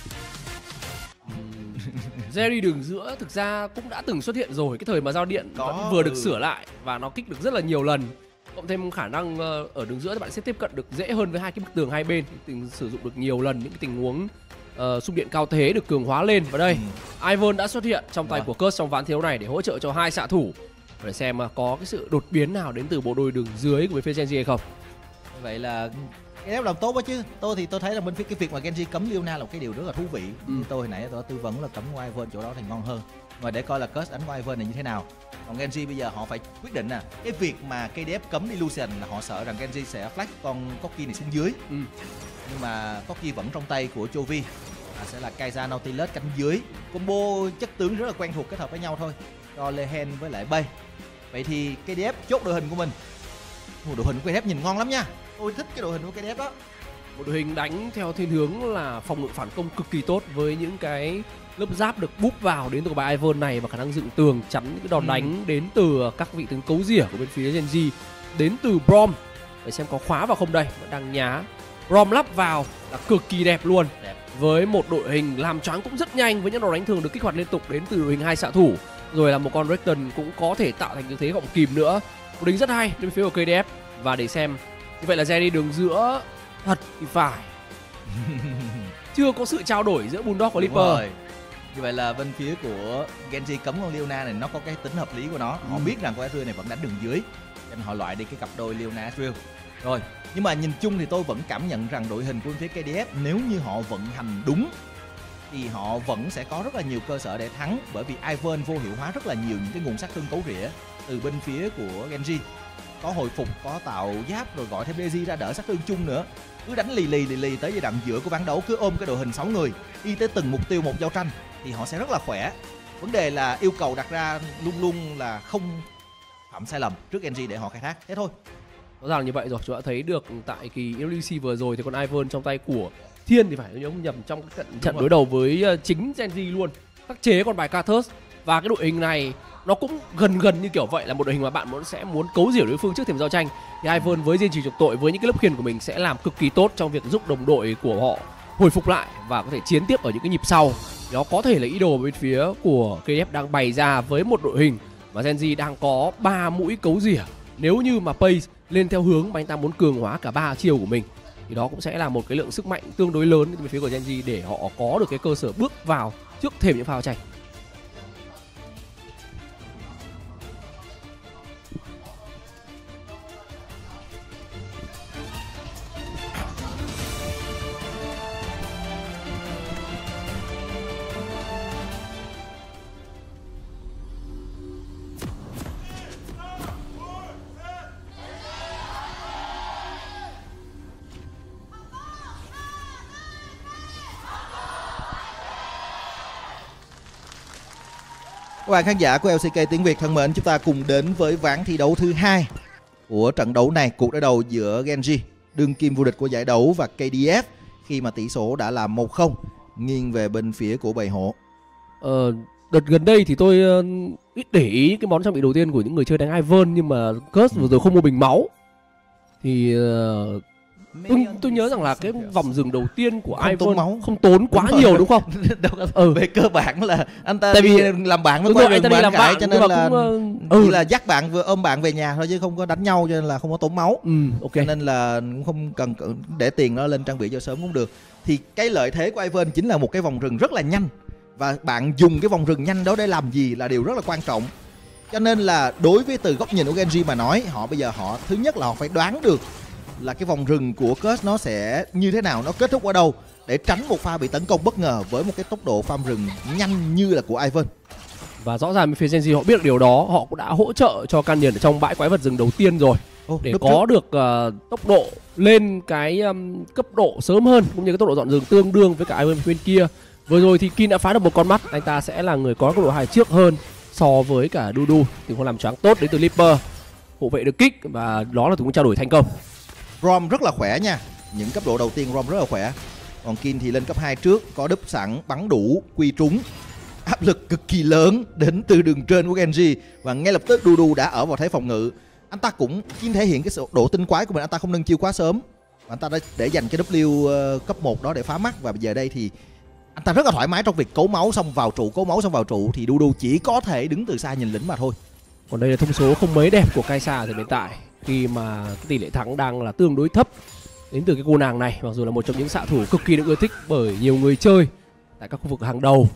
Jerry đường giữa thực ra cũng đã từng xuất hiện rồi, cái thời mà giao điện có... vẫn vừa được sửa lại và nó kích được rất là nhiều lần. Cộng thêm khả năng ở đường giữa thì bạn sẽ tiếp cận được dễ hơn với hai cái bức tường hai bên, tình sử dụng được nhiều lần những cái tình huống uh, xung điện cao thế được cường hóa lên. Và đây ừ. Ivern đã xuất hiện trong tay của Curse trong ván thi đấu này để hỗ trợ cho hai xạ thủ, để xem có cái sự đột biến nào đến từ bộ đôi đường dưới của phía Gen Z hay không. Vậy là ca đê ép làm tốt quá chứ. Tôi thì tôi thấy là bên phía cái việc mà Gen Z cấm Leona là một cái điều rất là thú vị. Ừ. Như tôi hồi nãy tôi đã tư vấn là cấm Ivern chỗ đó thì ngon hơn, mà để coi là Curse đánh Ivern này như thế nào. Còn Gen Z bây giờ họ phải quyết định nè, cái việc mà ca đê ép cấm Illusion là họ sợ rằng Gen Z sẽ flash con Corki này xuống dưới. Ừ. Nhưng mà Corki vẫn trong tay của Chovy, à, sẽ là Kai'Sa Nautilus cánh dưới, combo chất tướng rất là quen thuộc kết hợp với nhau thôi cho Lehen với lại Bay. Vậy thì ca đê ép chốt đội hình của mình. Ồ, đội hình của ca đê ép nhìn ngon lắm nha, tôi thích cái đội hình của ca đê ép đó. Một đội hình đánh theo thiên hướng là phòng ngự phản công cực kỳ tốt, với những cái lớp giáp được búp vào đến từ bài Ivern này và khả năng dựng tường chắn những cái đòn ừ. đánh đến từ các vị tướng cấu rỉa của bên phía Gen Z, đến từ Braum. Để xem có khóa vào không đây, vẫn đang nhá. Braum lắp vào là cực kỳ đẹp luôn, đẹp. Với một đội hình làm choáng cũng rất nhanh, với những đòn đánh thường được kích hoạt liên tục đến từ đội hình hai xạ thủ, rồi là một con Recton cũng có thể tạo thành tư thế gọng kìm nữa. Một đánh rất hay bên phía của ca đê ép. Và để xem như vậy là Jerry đường giữa thật thì phải chưa có sự trao đổi giữa Bulldog và Leaper. Như vậy là bên phía của Gen Z cấm con Leona này nó có cái tính hợp lý của nó. Họ ừ. biết rằng con Ezreal này vẫn đánh đường dưới, nên họ loại đi cái cặp đôi Leona Ezreal. Rồi, nhưng mà nhìn chung thì tôi vẫn cảm nhận rằng đội hình của bên phía ca đê ép nếu như họ vận hành đúng thì họ vẫn sẽ có rất là nhiều cơ sở để thắng, bởi vì Ivern vô hiệu hóa rất là nhiều những cái nguồn sát thương cấu rỉa từ bên phía của Genji. Có hồi phục, có tạo giáp, rồi gọi thêm Daisy ra đỡ sát thương chung nữa. Cứ đánh lì lì lì lì tới giai đoạn giữa của ván đấu, cứ ôm cái đội hình sáu người đi tới từng mục tiêu một giao tranh thì họ sẽ rất là khỏe. Vấn đề là yêu cầu đặt ra luôn luôn là không phạm sai lầm trước Genji để họ khai thác, thế thôi. Rõ ràng như vậy rồi, chúng ta thấy được tại kỳ e lờ xê vừa rồi thì con Ivern trong tay của Thiên thì phải nhớ không nhầm trong cái trận, trận đối đầu với chính Genji luôn, khắc chế con bài Kathus. Và cái đội hình này nó cũng gần gần như kiểu vậy, là một đội hình mà bạn muốn sẽ muốn cấu rỉa đối phương trước thềm giao tranh. Thì Ivern với diên trì trục tội, với những cái lớp khiên của mình sẽ làm cực kỳ tốt trong việc giúp đồng đội của họ hồi phục lại và có thể chiến tiếp ở những cái nhịp sau. Đó có thể là ý đồ bên phía của ca đê ép đang bày ra với một đội hình mà Genji đang có ba mũi cấu rỉa. Nếu như mà Pace lên theo hướng mà anh ta muốn cường hóa cả ba chiêu của mình thì đó cũng sẽ là một cái lượng sức mạnh tương đối lớn bên phía của Genji để họ có được cái cơ sở bước vào trước thềm những pha giao tranh. Các bạn khán giả của lờ xê ca tiếng Việt thân mến, chúng ta cùng đến với ván thi đấu thứ hai của trận đấu này, cuộc đối đầu giữa Genji, đương kim vô địch của giải đấu, và ca đê ép khi mà tỷ số đã là một không nghiêng về bên phía của bầy hộ. Ờ, đợt gần đây thì tôi uh, ít để ý cái món trang bị đầu tiên của những người chơi đánh Ivern, nhưng mà Curse vừa rồi không mua bình máu thì uh, tôi, tôi nhớ rằng là cái vòng rừng đầu tiên của không Ivern tốn máu, không tốn quá đúng nhiều đúng không? Ừ. Về cơ bản là anh ta tại đi vì làm bạn với tôi anh ta đi làm bạn, cho nên là cũng, uh, ừ. ừ. là dắt bạn vừa ôm bạn về nhà thôi chứ không có đánh nhau, cho nên là không có tốn máu. Ừ, ok. Cho nên là cũng không cần để tiền nó lên trang bị cho sớm cũng được. Thì cái lợi thế của Ivern chính là một cái vòng rừng rất là nhanh, và bạn dùng cái vòng rừng nhanh đó để làm gì là điều rất là quan trọng. Cho nên là đối với từ góc nhìn của Genji mà nói, họ bây giờ họ thứ nhất là họ phải đoán được là cái vòng rừng của Curse nó sẽ như thế nào, nó kết thúc ở đâu, để tránh một pha bị tấn công bất ngờ với một cái tốc độ farm rừng nhanh như là của Ivern. Và rõ ràng phía Genji họ biết được điều đó, họ cũng đã hỗ trợ cho Canyon ở trong bãi quái vật rừng đầu tiên rồi, oh, để có trước. được uh, tốc độ lên cái um, cấp độ sớm hơn, cũng như cái tốc độ dọn rừng tương đương với cả Ivern bên kia. Vừa rồi thì Kin đã phá được một con mắt, anh ta sẽ là người có cấp độ hai trước hơn so với cả Dudu. Tình huống làm choáng tốt đến từ Leaper, hộ vệ được kích, và đó là tình huống trao đổi thành công. Rom rất là khỏe nha, những cấp độ đầu tiên Rom rất là khỏe. Còn Kin thì lên cấp hai trước, có đúp sẵn, bắn đủ, quy trúng. Áp lực cực kỳ lớn đến từ đường trên của Genji, và ngay lập tức Dudu đã ở vào thế phòng ngự. Anh ta cũng chỉ thể hiện cái độ tinh quái của mình, anh ta không nâng chiêu quá sớm. Anh ta đã để dành cái W cấp một đó để phá mắt, và bây giờ đây thì anh ta rất là thoải mái trong việc cấu máu xong vào trụ, cấu máu xong vào trụ, thì Dudu chỉ có thể đứng từ xa nhìn lính mà thôi. Còn đây là thông số không mấy đẹp của Kai'Sa thì hiện tại, khi mà cái tỷ lệ thắng đang là tương đối thấp đến từ cái cô nàng này, mặc dù là một trong những xạ thủ cực kỳ được ưa thích bởi nhiều người chơi tại các khu vực hàng đầu.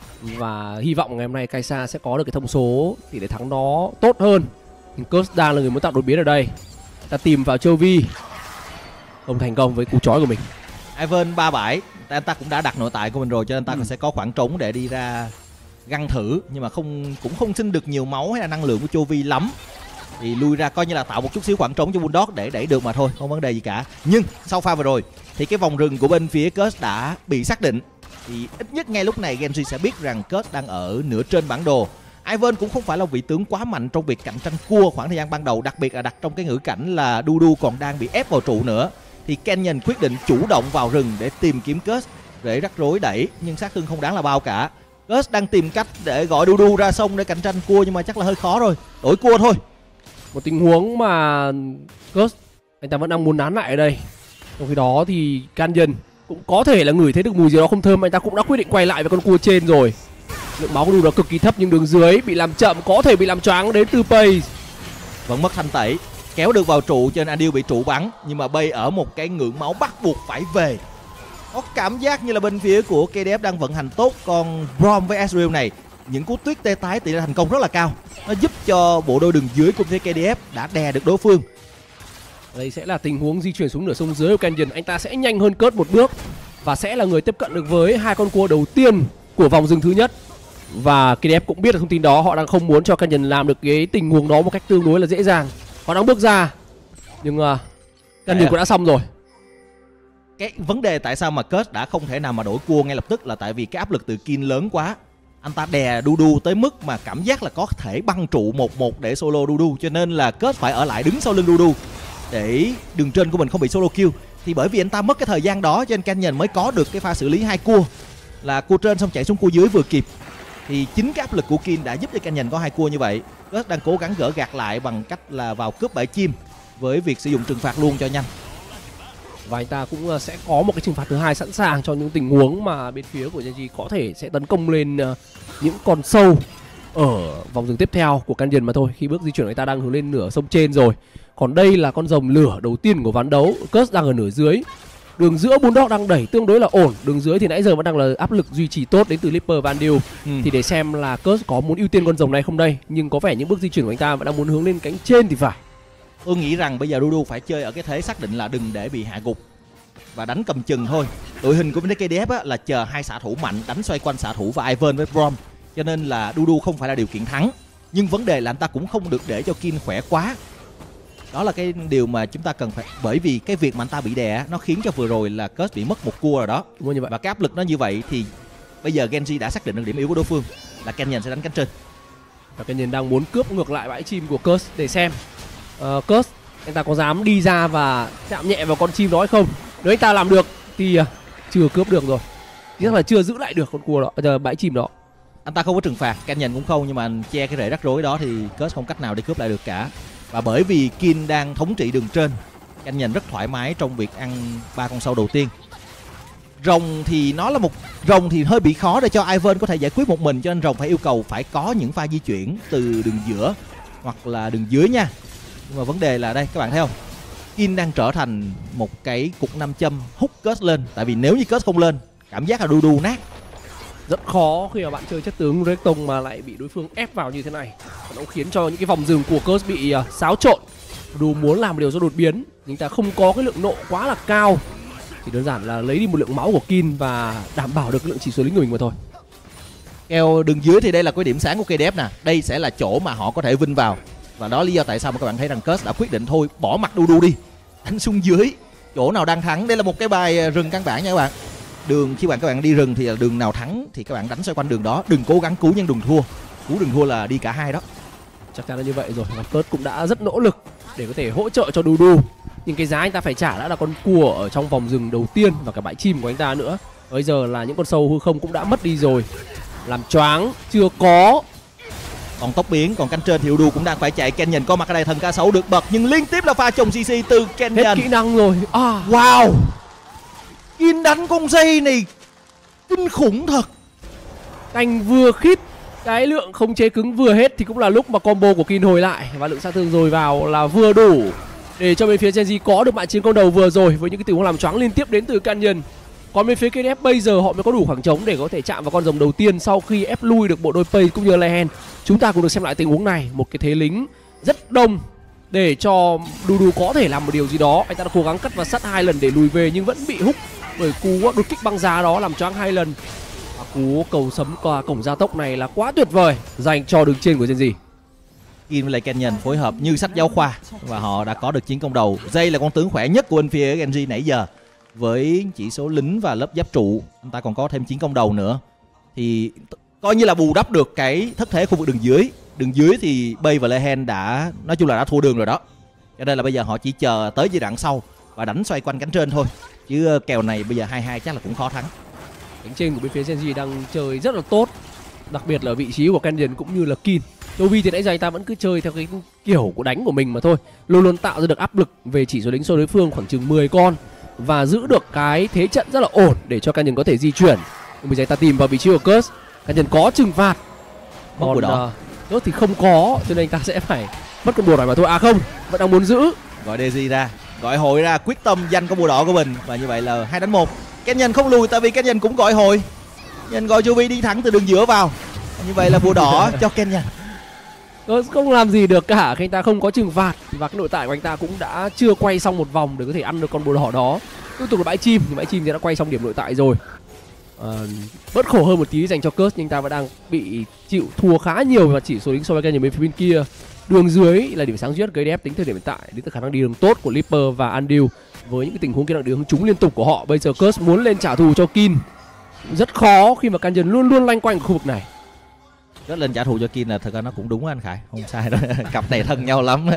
Và hy vọng ngày hôm nay Kai'Sa sẽ có được cái thông số tỷ lệ thắng nó tốt hơn. Curse đang là người muốn tạo đột biến ở đây, ta tìm vào Châu Vi, không thành công với cú chói của mình. Ivern ba bãi, anh ta cũng đã đặt nội tại của mình rồi, cho nên ta ừ. sẽ có khoảng trống để đi ra găng thử, nhưng mà không cũng không xin được nhiều máu hay là năng lượng của Châu Vi lắm, thì lui ra coi như là tạo một chút xíu khoảng trống cho Bulldog để đẩy được mà thôi, không vấn đề gì cả. Nhưng sau pha vừa rồi thì cái vòng rừng của bên phía Curse đã bị xác định, thì ít nhất ngay lúc này Genji sẽ biết rằng Curse đang ở nửa trên bản đồ. Ivern cũng không phải là vị tướng quá mạnh trong việc cạnh tranh cua khoảng thời gian ban đầu, đặc biệt là đặt trong cái ngữ cảnh là Dudu còn đang bị ép vào trụ nữa, thì Canyon quyết định chủ động vào rừng để tìm kiếm Curse để rắc rối đẩy, nhưng sát thương không đáng là bao cả. Curse đang tìm cách để gọi Dudu ra sông để cạnh tranh cua, nhưng mà chắc là hơi khó rồi, đổi cua thôi. Một tình huống mà Curse anh ta vẫn đang muốn nán lại ở đây. Trong khi đó thì Canyon cũng có thể là ngửi thấy được mùi gì đó không thơm, anh ta cũng đã quyết định quay lại với con cua trên rồi. Lượng máu của Dudu đó cực kỳ thấp, nhưng đường dưới bị làm chậm, có thể bị làm choáng đến từ Pace. Vẫn mất thanh tẩy, kéo được vào trụ cho nên Adil bị trụ bắn, nhưng mà Bay ở một cái ngưỡng máu bắt buộc phải về. Có cảm giác như là bên phía của ca đê ép đang vận hành tốt, còn Braum với Ezreal này, những cú tuyết tê tái tỷ lệ thành công rất là cao, nó giúp cho bộ đôi đường dưới của phía ca đê ép đã đè được đối phương. Đây sẽ là tình huống di chuyển xuống nửa sông dưới của Canyon. Anh ta sẽ nhanh hơn Curt một bước và sẽ là người tiếp cận được với hai con cua đầu tiên của vòng rừng thứ nhất. Và ca đê ép cũng biết được thông tin đó, họ đang không muốn cho Canyon làm được cái tình huống đó một cách tương đối là dễ dàng. Họ đang bước ra nhưng uh, Canyon cũng đã xong rồi. Cái vấn đề tại sao mà Curt đã không thể nào mà đổi cua ngay lập tức là tại vì cái áp lực từ Kin lớn quá. Anh ta đè Dudu tới mức mà cảm giác là có thể băng trụ một một để solo Dudu, cho nên là Curt phải ở lại đứng sau lưng Dudu để đường trên của mình không bị solo kill. Thì bởi vì anh ta mất cái thời gian đó cho nên Canyon mới có được cái pha xử lý hai cua, là cua trên xong chạy xuống cua dưới vừa kịp. Thì chính cái áp lực của Kin đã giúp cho Canyon có hai cua như vậy. Curt đang cố gắng gỡ gạt lại bằng cách là vào cướp bãi chim với việc sử dụng trừng phạt luôn cho nhanh. Và anh ta cũng sẽ có một cái trừng phạt thứ hai sẵn sàng cho những tình huống mà bên phía của Genji có thể sẽ tấn công lên những con sâu ở vòng rừng tiếp theo của Canyon mà thôi. Khi bước di chuyển của anh ta đang hướng lên nửa sông trên rồi. Còn đây là con rồng lửa đầu tiên của ván đấu. Curt đang ở nửa dưới. Đường giữa Bulldog đang đẩy tương đối là ổn. Đường dưới thì nãy giờ vẫn đang là áp lực duy trì tốt đến từ Lipper Van Điêu. ừ. Thì để xem là Curt có muốn ưu tiên con rồng này không đây. Nhưng có vẻ những bước di chuyển của anh ta vẫn đang muốn hướng lên cánh trên thì phải. Tôi nghĩ rằng bây giờ Dudu phải chơi ở cái thế xác định là đừng để bị hạ gục và đánh cầm chừng thôi. Đội hình của bên ca đê ép á, là chờ hai xạ thủ mạnh đánh xoay quanh xạ thủ và Ivern với Braum, cho nên là Dudu không phải là điều kiện thắng. Nhưng vấn đề là anh ta cũng không được để cho Kin khỏe quá. Đó là cái điều mà chúng ta cần phải, bởi vì cái việc mà anh ta bị đè nó khiến cho vừa rồi là Curt bị mất một cua rồi đó. Đúng như vậy. Và cái áp lực nó như vậy thì bây giờ Genji đã xác định được điểm yếu của đối phương là Canyon sẽ đánh cánh trên. Và Canyon đang muốn cướp ngược lại bãi chim của Curt để xem uh, Curt anh ta có dám đi ra và chạm nhẹ vào con chim đó hay không. Nếu anh ta làm được thì uh, chưa cướp được rồi, chắc là chưa giữ lại được con cua đó, uh, bãi chim đó. Anh ta không có trừng phạt, Canyon cũng không, nhưng mà che cái rễ rắc rối đó thì Curt không cách nào để cướp lại được cả. Và bởi vì Kin đang thống trị đường trên, Canyon rất thoải mái trong việc ăn ba con sâu đầu tiên. Rồng thì nó là một rồng thì hơi bị khó để cho Ivern có thể giải quyết một mình, cho nên rồng phải yêu cầu phải có những pha di chuyển từ đường giữa hoặc là đường dưới nha. Nhưng mà vấn đề là đây các bạn thấy không, Kin đang trở thành một cái cục nam châm hút Curt lên. Tại vì nếu như Curt không lên, cảm giác là Dudu nát. Rất khó khi mà bạn chơi chất tướng Recton mà lại bị đối phương ép vào như thế này. Nó khiến cho những cái vòng rừng của Curt bị uh, xáo trộn. Dù muốn làm một điều do đột biến, nhưng ta không có cái lượng nộ quá là cao, chỉ đơn giản là lấy đi một lượng máu của Kin và đảm bảo được lượng chỉ số lính của mình mà thôi. Theo đường dưới thì đây là cái điểm sáng của ca đê ép nè. Đây sẽ là chỗ mà họ có thể vinh vào. Và đó lý do tại sao mà các bạn thấy rằng Curt đã quyết định thôi bỏ mặt Dudu đi, đánh xuống dưới, chỗ nào đang thắng. Đây là một cái bài rừng căn bản nha các bạn. Đường khi bạn các bạn đi rừng thì là đường nào thắng thì các bạn đánh xoay quanh đường đó, đừng cố gắng cứu nhưng đừng thua. Cứu đừng thua là đi cả hai đó. Chắc chắn là như vậy rồi. Và Curt cũng đã rất nỗ lực để có thể hỗ trợ cho Dudu. Nhưng cái giá anh ta phải trả đã là con cua ở trong vòng rừng đầu tiên và cả bãi chim của anh ta nữa. Bây giờ là những con sâu hư không cũng đã mất đi rồi. Làm choáng chưa có. Còn tốc biến, còn cánh trên thì Dudu cũng đang phải chạy. Canyon có mặt ở đây, thần ca sáu được bật nhưng liên tiếp là pha chồng xê xê từ Canyon. Hết kỹ năng rồi. À. Wow, Kin đánh con dây này kinh khủng thật. Cành vừa khít, cái lượng khống chế cứng vừa hết thì cũng là lúc mà combo của Kin hồi lại. Và lượng sát thương dồi vào là vừa đủ để cho bên phía Genji có được mạng chiến công đầu vừa rồi với những cái tình huống làm choáng liên tiếp đến từ Canyon. Còn bên phía ca đê ép bây giờ họ mới có đủ khoảng trống để có thể chạm vào con rồng đầu tiên sau khi ép lui được bộ đôi Pei cũng như Lehen. Chúng ta cũng được xem lại tình huống này, một cái thế lính rất đông để cho Dudu có thể làm một điều gì đó. Anh ta đã cố gắng cắt và sắt hai lần để lùi về nhưng vẫn bị húc bởi cú đột kích băng giá đó làm choáng hai lần. Và cú cầu sấm qua cổng gia tốc này là quá tuyệt vời dành cho đường trên của Genji. Kin với lại Canyon phối hợp như sách giáo khoa và họ đã có được chiến công đầu. Jay là con tướng khỏe nhất của bên phía Genji nãy giờ. Với chỉ số lính và lớp giáp trụ, anh ta còn có thêm chiến công đầu nữa. Thì coi như là bù đắp được cái thất thế khu vực đường dưới. Đường dưới thì Bay và Lehen đã, nói chung là đã thua đường rồi đó. Cho nên là bây giờ họ chỉ chờ tới giai đoạn sau và đánh xoay quanh cánh trên thôi. Chứ kèo này bây giờ hai hai chắc là cũng khó thắng. Cánh trên của bên phía Genji đang chơi rất là tốt, đặc biệt là vị trí của Canyon cũng như là Kin. Toby thì nãy giờ anh ta vẫn cứ chơi theo cái kiểu của đánh của mình mà thôi, luôn luôn tạo ra được áp lực về chỉ số lính so đối phương khoảng chừng mười con và giữ được cái thế trận rất là ổn để cho Canyon có thể di chuyển. Nhưng bây giờ ta tìm vào vị trí của Curt. Canyon có trừng phạt, còn uh, Curt thì không có, cho nên anh ta sẽ phải mất con bùa đỏ mà thôi. À không, vẫn đang muốn giữ. Gọi Daisy ra, gọi hội ra, quyết tâm giành con bùa đỏ của mình. Và như vậy là hai đánh một. Canyon không lùi tại vì Canyon cũng gọi hồi. Canyon gọi Jovi đi thẳng từ đường giữa vào. Như vậy là bùa đỏ cho Canyon. Curse không làm gì được cả khi anh ta không có trừng phạt, và cái nội tại của anh ta cũng đã chưa quay xong một vòng để có thể ăn được con bồ đỏ đó. Tiếp tục là bãi chim, nhưng bãi chim thì đã quay xong điểm nội tại rồi. À, bớt khổ hơn một tí dành cho Curse, nhưng anh ta vẫn đang bị chịu thua khá nhiều và chỉ số lính so với cái bên phía bên kia. Đường dưới là điểm sáng duy nhất gây đép tính thời điểm hiện tại, đến từ khả năng đi đường tốt của Leaper và Andil. Với những cái tình huống kia đang đi hướng trúng liên tục của họ, bây giờ Curse muốn lên trả thù cho Kin rất khó khi mà Canyon luôn luôn loanh quanh khu vực này. Rất lên trả thù cho Kin là thật ra nó cũng đúng anh Khải, không sai đó. Cặp này thân nhau lắm.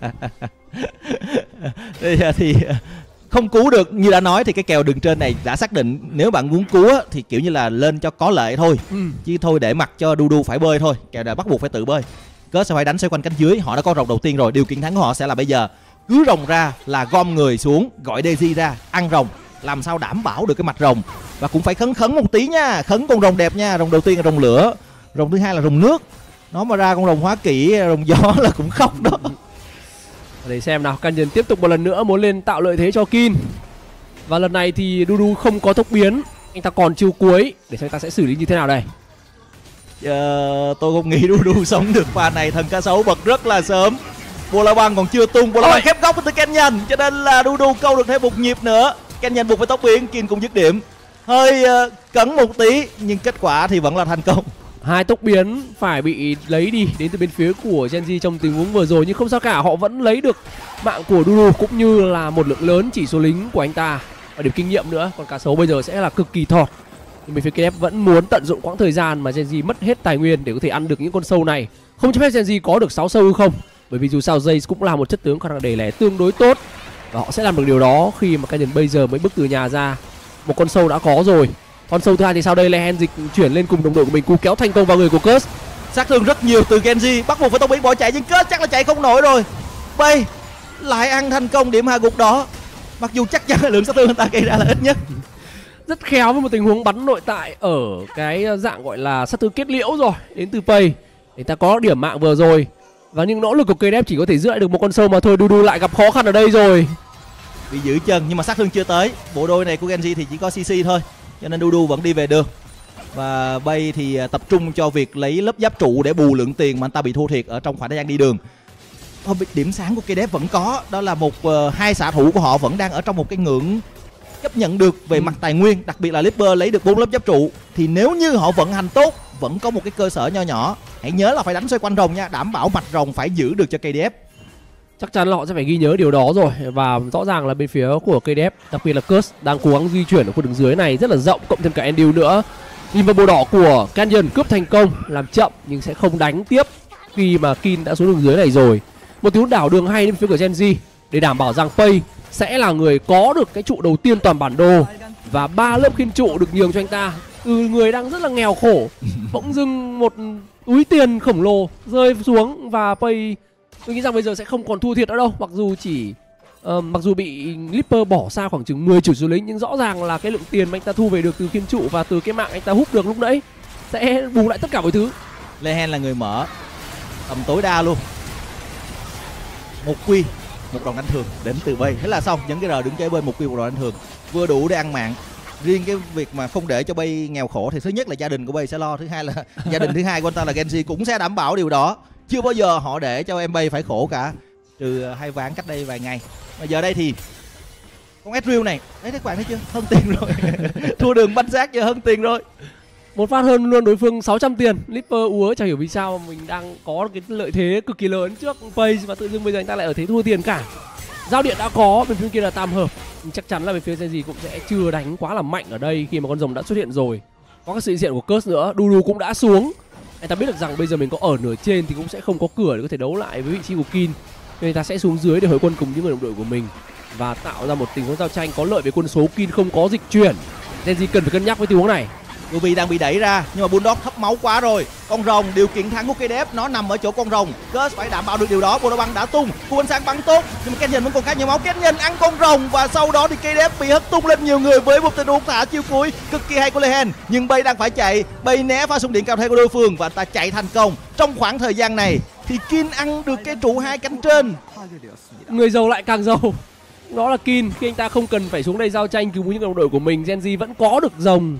Bây giờ thì không cứu được, như đã nói thì cái kèo đường trên này đã xác định, nếu bạn muốn cứu thì kiểu như là lên cho có lợi thôi, ừ. chứ thôi để mặc cho Dudu phải bơi thôi, kèo đã bắt buộc phải tự bơi. Curse sẽ phải đánh xoay quanh cánh dưới, họ đã có rồng đầu tiên rồi, điều kiện thắng của họ sẽ là bây giờ cứ rồng ra là gom người xuống, gọi Daisy ra ăn rồng, làm sao đảm bảo được cái mặt rồng, và cũng phải khấn khấn một tí nha, khấn con rồng đẹp nha. Rồng đầu tiên là rồng lửa, rồng thứ hai là rồng nước, nó mà ra con rồng hóa kỷ rồng gió là cũng khóc đó. Để xem nào, Canyon tiếp tục một lần nữa muốn lên tạo lợi thế cho Kin, và lần này thì Dudu không có tốc biến, anh ta còn chiêu cuối, để xem anh ta sẽ xử lý như thế nào đây. Giờ tôi không nghĩ Dudu sống được pha này, thần cá sấu bật rất là sớm, bô la băng còn chưa tung, bô la băng khép góc với từ Canyon, cho nên là Dudu câu được thêm một nhịp nữa. Canyon buộc phải tốc biến, Kin cũng dứt điểm, hơi uh, cấn một tí nhưng kết quả thì vẫn là thành công. Hai tốc biến phải bị lấy đi đến từ bên phía của Gen Z trong tình huống vừa rồi, nhưng không sao cả, họ vẫn lấy được mạng của Dudu cũng như là một lượng lớn chỉ số lính của anh ta và điểm kinh nghiệm nữa. Còn cá sấu bây giờ sẽ là cực kỳ thọt, nhưng bên phía K F vẫn muốn tận dụng quãng thời gian mà Gen Z mất hết tài nguyên để có thể ăn được những con sâu này, không cho phép Gen Z có được sáu sâu không, bởi vì dù sao Jace cũng là một chất tướng khả năng đẩy lẻ tương đối tốt, và họ sẽ làm được điều đó khi mà Canyon bây giờ mới bước từ nhà ra. Một con sâu đã có rồi, con sâu thứ hai thì sau đây Lehen dịch chuyển lên cùng đồng đội của mình, cú kéo thành công vào người của Curse. Sát thương rất nhiều từ Genji, bắt buộc phải tông biến bỏ chạy, nhưng Curse chắc là chạy không nổi rồi. Bay lại ăn thành công điểm hạ gục đó, mặc dù chắc chắn là lượng sát thương người ta gây ra là ít nhất. Rất khéo với một tình huống bắn nội tại ở cái dạng gọi là sát thương kết liễu rồi, đến từ Pay để ta có điểm mạng vừa rồi, và những nỗ lực của cây đép chỉ có thể giữ lại được một con sâu mà thôi. Dudu lại gặp khó khăn ở đây rồi, bị giữ chân nhưng mà sát thương chưa tới. Bộ đôi này của Genji thì chỉ có xê xê thôi, cho nên Dudu vẫn đi về được. Và Bay thì tập trung cho việc lấy lớp giáp trụ để bù lượng tiền mà anh ta bị thua thiệt ở trong khoảng thời gian đi đường. Thôi, điểm sáng của cây đép vẫn có, đó là một uh, hai xạ thủ của họ vẫn đang ở trong một cái ngưỡng chấp nhận được về ừ. mặt tài nguyên, đặc biệt là Leaper lấy được bốn lớp giáp trụ, thì nếu như họ vận hành tốt vẫn có một cái cơ sở nho nhỏ. Hãy nhớ là phải đánh xoay quanh rồng nha, đảm bảo mặt rồng phải giữ được cho cây đép. Chắc chắn là họ sẽ phải ghi nhớ điều đó rồi, và rõ ràng là bên phía của cây đép, đặc biệt là Curse đang cố gắng di chuyển ở khu đường dưới này rất là rộng, cộng thêm cả Andil nữa. Nhìn vào bồ đỏ của Canyon cướp thành công, làm chậm nhưng sẽ không đánh tiếp khi mà Kin đã xuống đường dưới này rồi. Một tiếng đảo đường hay bên phía của Gen Z để đảm bảo rằng Pay sẽ là người có được cái trụ đầu tiên toàn bản đồ, và ba lớp khiên trụ được nhường cho anh ta. Từ người đang rất là nghèo khổ, bỗng dưng một túi tiền khổng lồ rơi xuống, và Pay tôi nghĩ rằng bây giờ sẽ không còn thua thiệt nữa đâu. Mặc dù chỉ uh, mặc dù bị Leaper bỏ xa khoảng chừng mười chủ số lính, nhưng rõ ràng là cái lượng tiền mà anh ta thu về được từ khiên trụ và từ cái mạng anh ta hút được lúc nãy sẽ bù lại tất cả mọi thứ. Lehen là người mở tầm tối đa luôn. Một quy, một đòn đánh thường đến từ Bay, thế là xong. Những cái rờ đứng kế bên một quy một đòn đánh thường vừa đủ để ăn mạng. Riêng cái việc mà không để cho Bay nghèo khổ thì thứ nhất là gia đình của Bay sẽ lo, thứ hai là gia đình thứ hai của anh ta là Genji cũng sẽ đảm bảo điều đó. Chưa bao giờ họ để cho em Bay phải khổ cả, trừ hai ván cách đây vài ngày. Mà giờ đây thì con Ezreal này, đấy các bạn thấy chưa, hơn tiền rồi. Thua đường bánh rác giờ hơn tiền rồi. Một phát hơn luôn đối phương sáu trăm tiền. Leaper úa chả hiểu vì sao mình đang có cái lợi thế cực kỳ lớn trước Pay, và tự dưng bây giờ anh ta lại ở thế thua tiền cả. Giao điện đã có, bên phía kia là tam hợp, nhưng chắc chắn là bên phía Genji cũng sẽ chưa đánh quá là mạnh ở đây khi mà con rồng đã xuất hiện rồi. Có cái sự hiện diện của Curse nữa, Dudu cũng đã xuống. Anh ta biết được rằng bây giờ mình có ở nửa trên thì cũng sẽ không có cửa để có thể đấu lại với vị trí của Kin, nên người ta sẽ xuống dưới để hội quân cùng những người đồng đội của mình và tạo ra một tình huống giao tranh có lợi về quân số. Kin không có dịch chuyển, Genji cần phải cân nhắc với tình huống này. Ruby đang bị đẩy ra nhưng mà Bulldog thấp máu quá rồi. Con rồng, điều kiện thắng của cây đép nó nằm ở chỗ con rồng. Curse phải đảm bảo được điều đó. Bulldog băng đã tung, cú ánh sáng bắn tốt nhưng mà Canyon vẫn còn khá nhiều máu. Canyon ăn con rồng và sau đó thì cây đép bị hất tung lên nhiều người với một tình huống thả chiêu cuối cực kỳ hay của Lehen. Nhưng Bay đang phải chạy, Bay né pha xung điện cao thế của đối phương và ta chạy thành công. Trong khoảng thời gian này thì Kin ăn được cái trụ hai cánh trên. Người giàu lại càng giàu, đó là Kin. Khi anh ta không cần phải xuống đây giao tranh cứu những đồng đội của mình, Genji vẫn có được rồng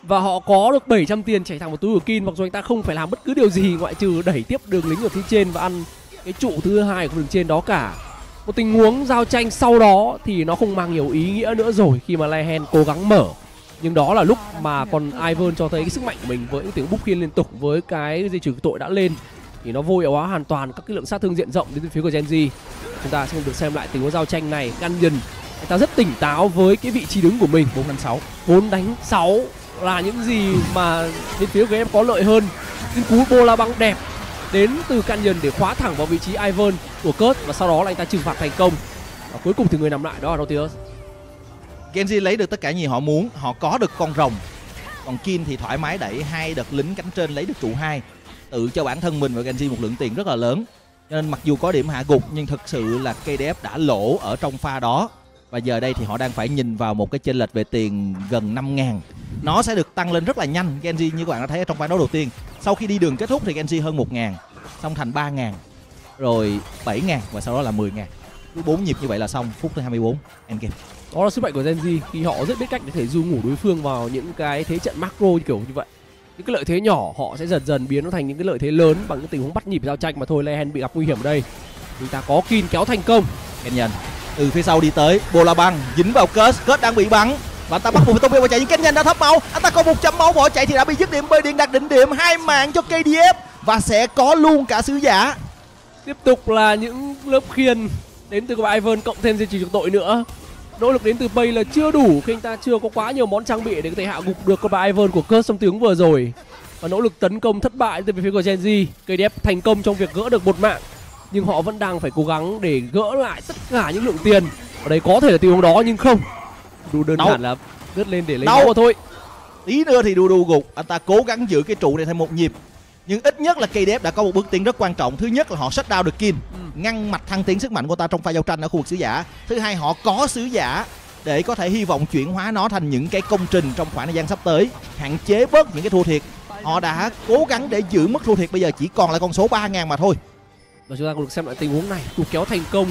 Và họ có được bảy trăm tiền chảy thẳng vào túi của Kin, mặc dù anh ta không phải làm bất cứ điều gì ngoại trừ đẩy tiếp đường lính ở phía trên và ăn cái trụ thứ hai của đường trên đó cả. Một tình huống giao tranh sau đó thì nó không mang nhiều ý nghĩa nữa rồi khi mà Lehen cố gắng mở. Nhưng đó là lúc mà còn Ivern cho thấy cái sức mạnh của mình với những tiếng búp khiên liên tục, với cái dây trừ tội đã lên thì nó vô hiệu hóa hoàn toàn các cái lượng sát thương diện rộng đến từ phía của Genji. Chúng ta sẽ được xem lại tình huống giao tranh này. Canyon anh ta rất tỉnh táo với cái vị trí đứng của mình. Bốn đánh sáu, bốn đánh sáu là những gì mà bên phía của em có lợi hơn. Nhưng cú bola băng đẹp đến từ Canyon để khóa thẳng vào vị trí Ivern của Kurt, và sau đó là anh ta trừng phạt thành công. Và cuối cùng thì người nằm lại đó là Nautilus. Genji lấy được tất cả gì họ muốn, họ có được con rồng. Còn Kin thì thoải mái đẩy hai đợt lính cánh trên lấy được trụ hai, tự cho bản thân mình và Genji một lượng tiền rất là lớn. Cho nên mặc dù có điểm hạ gục nhưng thực sự là ca đê ép đã lỗ ở trong pha đó. Và giờ đây thì họ đang phải nhìn vào một cái chênh lệch về tiền gần năm ngàn. Nó sẽ được tăng lên rất là nhanh. Genji như các bạn đã thấy ở trong ván đấu đầu tiên, sau khi đi đường kết thúc thì Genji hơn một ngàn, xong thành ba ngàn, rồi bảy ngàn và sau đó là mười ngàn. Cứ bốn nhịp như vậy là xong, phút thứ hai mươi bốn endgame. Đó là sức mạnh của Genji khi họ rất biết cách để thể du ngủ đối phương vào những cái thế trận macro kiểu như vậy. Những cái lợi thế nhỏ họ sẽ dần dần biến nó thành những cái lợi thế lớn bằng những tình huống bắt nhịp giao tranh mà thôi. Lehen bị gặp nguy hiểm ở đây. Chúng ta có Kin kéo thành công. Kenyon từ phía sau đi tới, bola băng dính vào Kurt, Kurt đang bị bắn và anh ta bắt buộc phải tung bia bỏ chạy, nhưng Kenyon đã thấp máu, anh ta còn một trăm máu bỏ chạy thì đã bị dứt điểm bởi điện đặt định điểm. Hai mạng cho ca đê ép và sẽ có luôn cả sứ giả. Tiếp tục là những lớp khiên đến từ của Ivern cộng thêm dây trừ trục tội nữa. Nỗ lực đến từ Pay là chưa đủ khi anh ta chưa có quá nhiều món trang bị để có thể hạ gục được con bà Ivern của Kurt trong tiếng vừa rồi. Và nỗ lực tấn công thất bại từ phía của Genji. ca đê ép thành công trong việc gỡ được một mạng, nhưng họ vẫn đang phải cố gắng để gỡ lại tất cả những lượng tiền. Ở đây có thể là tình huống đó nhưng không, đủ đơn giản là lướt lên để lấy máu mà thôi. Tí nữa thì Dudu gục, anh ta cố gắng giữ cái trụ này thêm một nhịp. Nhưng ít nhất là ca đê ép đã có một bước tiến rất quan trọng. Thứ nhất là họ shut down được Kin, ừ. ngăn mạch thăng tiến sức mạnh của ta trong pha giao tranh ở khu vực sứ giả. Thứ hai, họ có sứ giả để có thể hy vọng chuyển hóa nó thành những cái công trình trong khoảng thời gian sắp tới, hạn chế bớt những cái thua thiệt. Họ đã cố gắng để giữ mức thua thiệt, bây giờ chỉ còn lại con số ba ngàn mà thôi. Và chúng ta còn được xem lại tình huống này, cú kéo thành công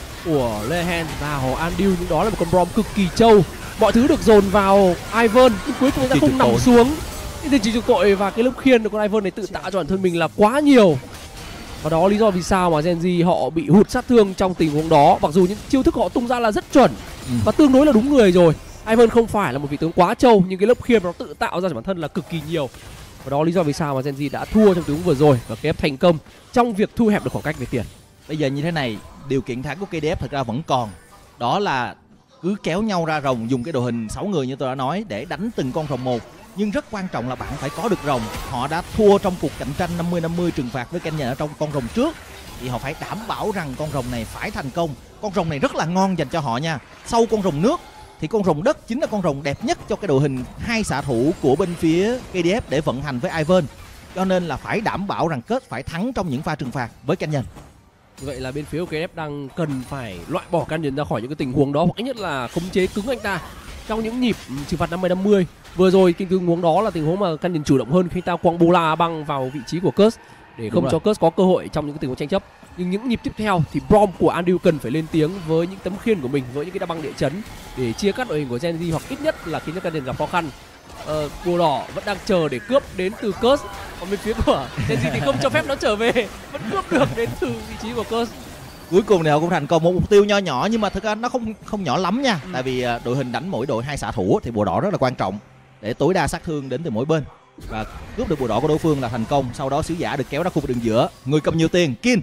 của Lehen và họ Andrew, nhưng đó là một con Brom cực kỳ trâu. Mọi thứ được dồn vào Ivern, nhưng cuối cùng anh ta không nằm xuống. Cái chỉ trục tội và cái lớp khiên của con Ivern này tự tạo cho bản thân mình là quá nhiều. Và đó lý do vì sao mà Genji họ bị hụt sát thương trong tình huống đó. Mặc dù những chiêu thức họ tung ra là rất chuẩn, ừ. và tương đối là đúng người rồi. Ivern không phải là một vị tướng quá trâu, nhưng cái lớp khiên nó tự tạo ra cho bản thân là cực kỳ nhiều. Và đó lý do vì sao mà Genji đã thua trong tình huống vừa rồi và ca đê ép thành công trong việc thu hẹp được khoảng cách về tiền. Bây giờ như thế này, điều kiện thắng của ca đê ép thực ra vẫn còn. Đó là cứ kéo nhau ra rồng, dùng cái đội hình sáu người như tôi đã nói để đánh từng con rồng một. Nhưng rất quan trọng là bạn phải có được rồng. Họ đã thua trong cuộc cạnh tranh năm mươi năm mươi trừng phạt với Kenyon ở trong con rồng trước, thì họ phải đảm bảo rằng con rồng này phải thành công. Con rồng này rất là ngon dành cho họ nha. Sau con rồng nước thì con rồng đất chính là con rồng đẹp nhất cho cái đội hình hai xạ thủ của bên phía ca đê ép để vận hành với Ivern. Cho nên là phải đảm bảo rằng kết phải thắng trong những pha trừng phạt với Kenyon. Vậy là bên phía của ca đê ép đang cần phải loại bỏ Canyon ra khỏi những cái tình huống đó, hoặc ít nhất là khống chế cứng anh ta trong những nhịp trừng phạt năm mươi năm mươi. Vừa rồi cái tình huống đó là tình huống mà Canyon chủ động hơn khi ta quăng bola băng vào vị trí của Kurt để không cho Kurt có cơ hội trong những cái tình huống tranh chấp. Nhưng những nhịp tiếp theo thì Brom của Andrew cần phải lên tiếng với những tấm khiên của mình, với những cái đá băng địa chấn để chia cắt đội hình của Genji, hoặc ít nhất là khiến cho Canyon gặp khó khăn. Ờ, Bùa đỏ vẫn đang chờ để cướp đến từ Kurt, còn bên phía của Genji thì không cho phép nó trở về, vẫn cướp được đến từ vị trí của Kurt. Cuối cùng thì họ cũng thành công một mục tiêu nho nhỏ, nhưng mà thực ra nó không không nhỏ lắm nha. Ừ. Tại vì đội hình đánh mỗi đội hai xạ thủ thì bùa đỏ rất là quan trọng để tối đa sát thương đến từ mỗi bên, và cướp được bùa đỏ của đối phương là thành công. Sau đó sứ giả được kéo ra khu vực đường giữa, người cầm nhiều tiền Kin.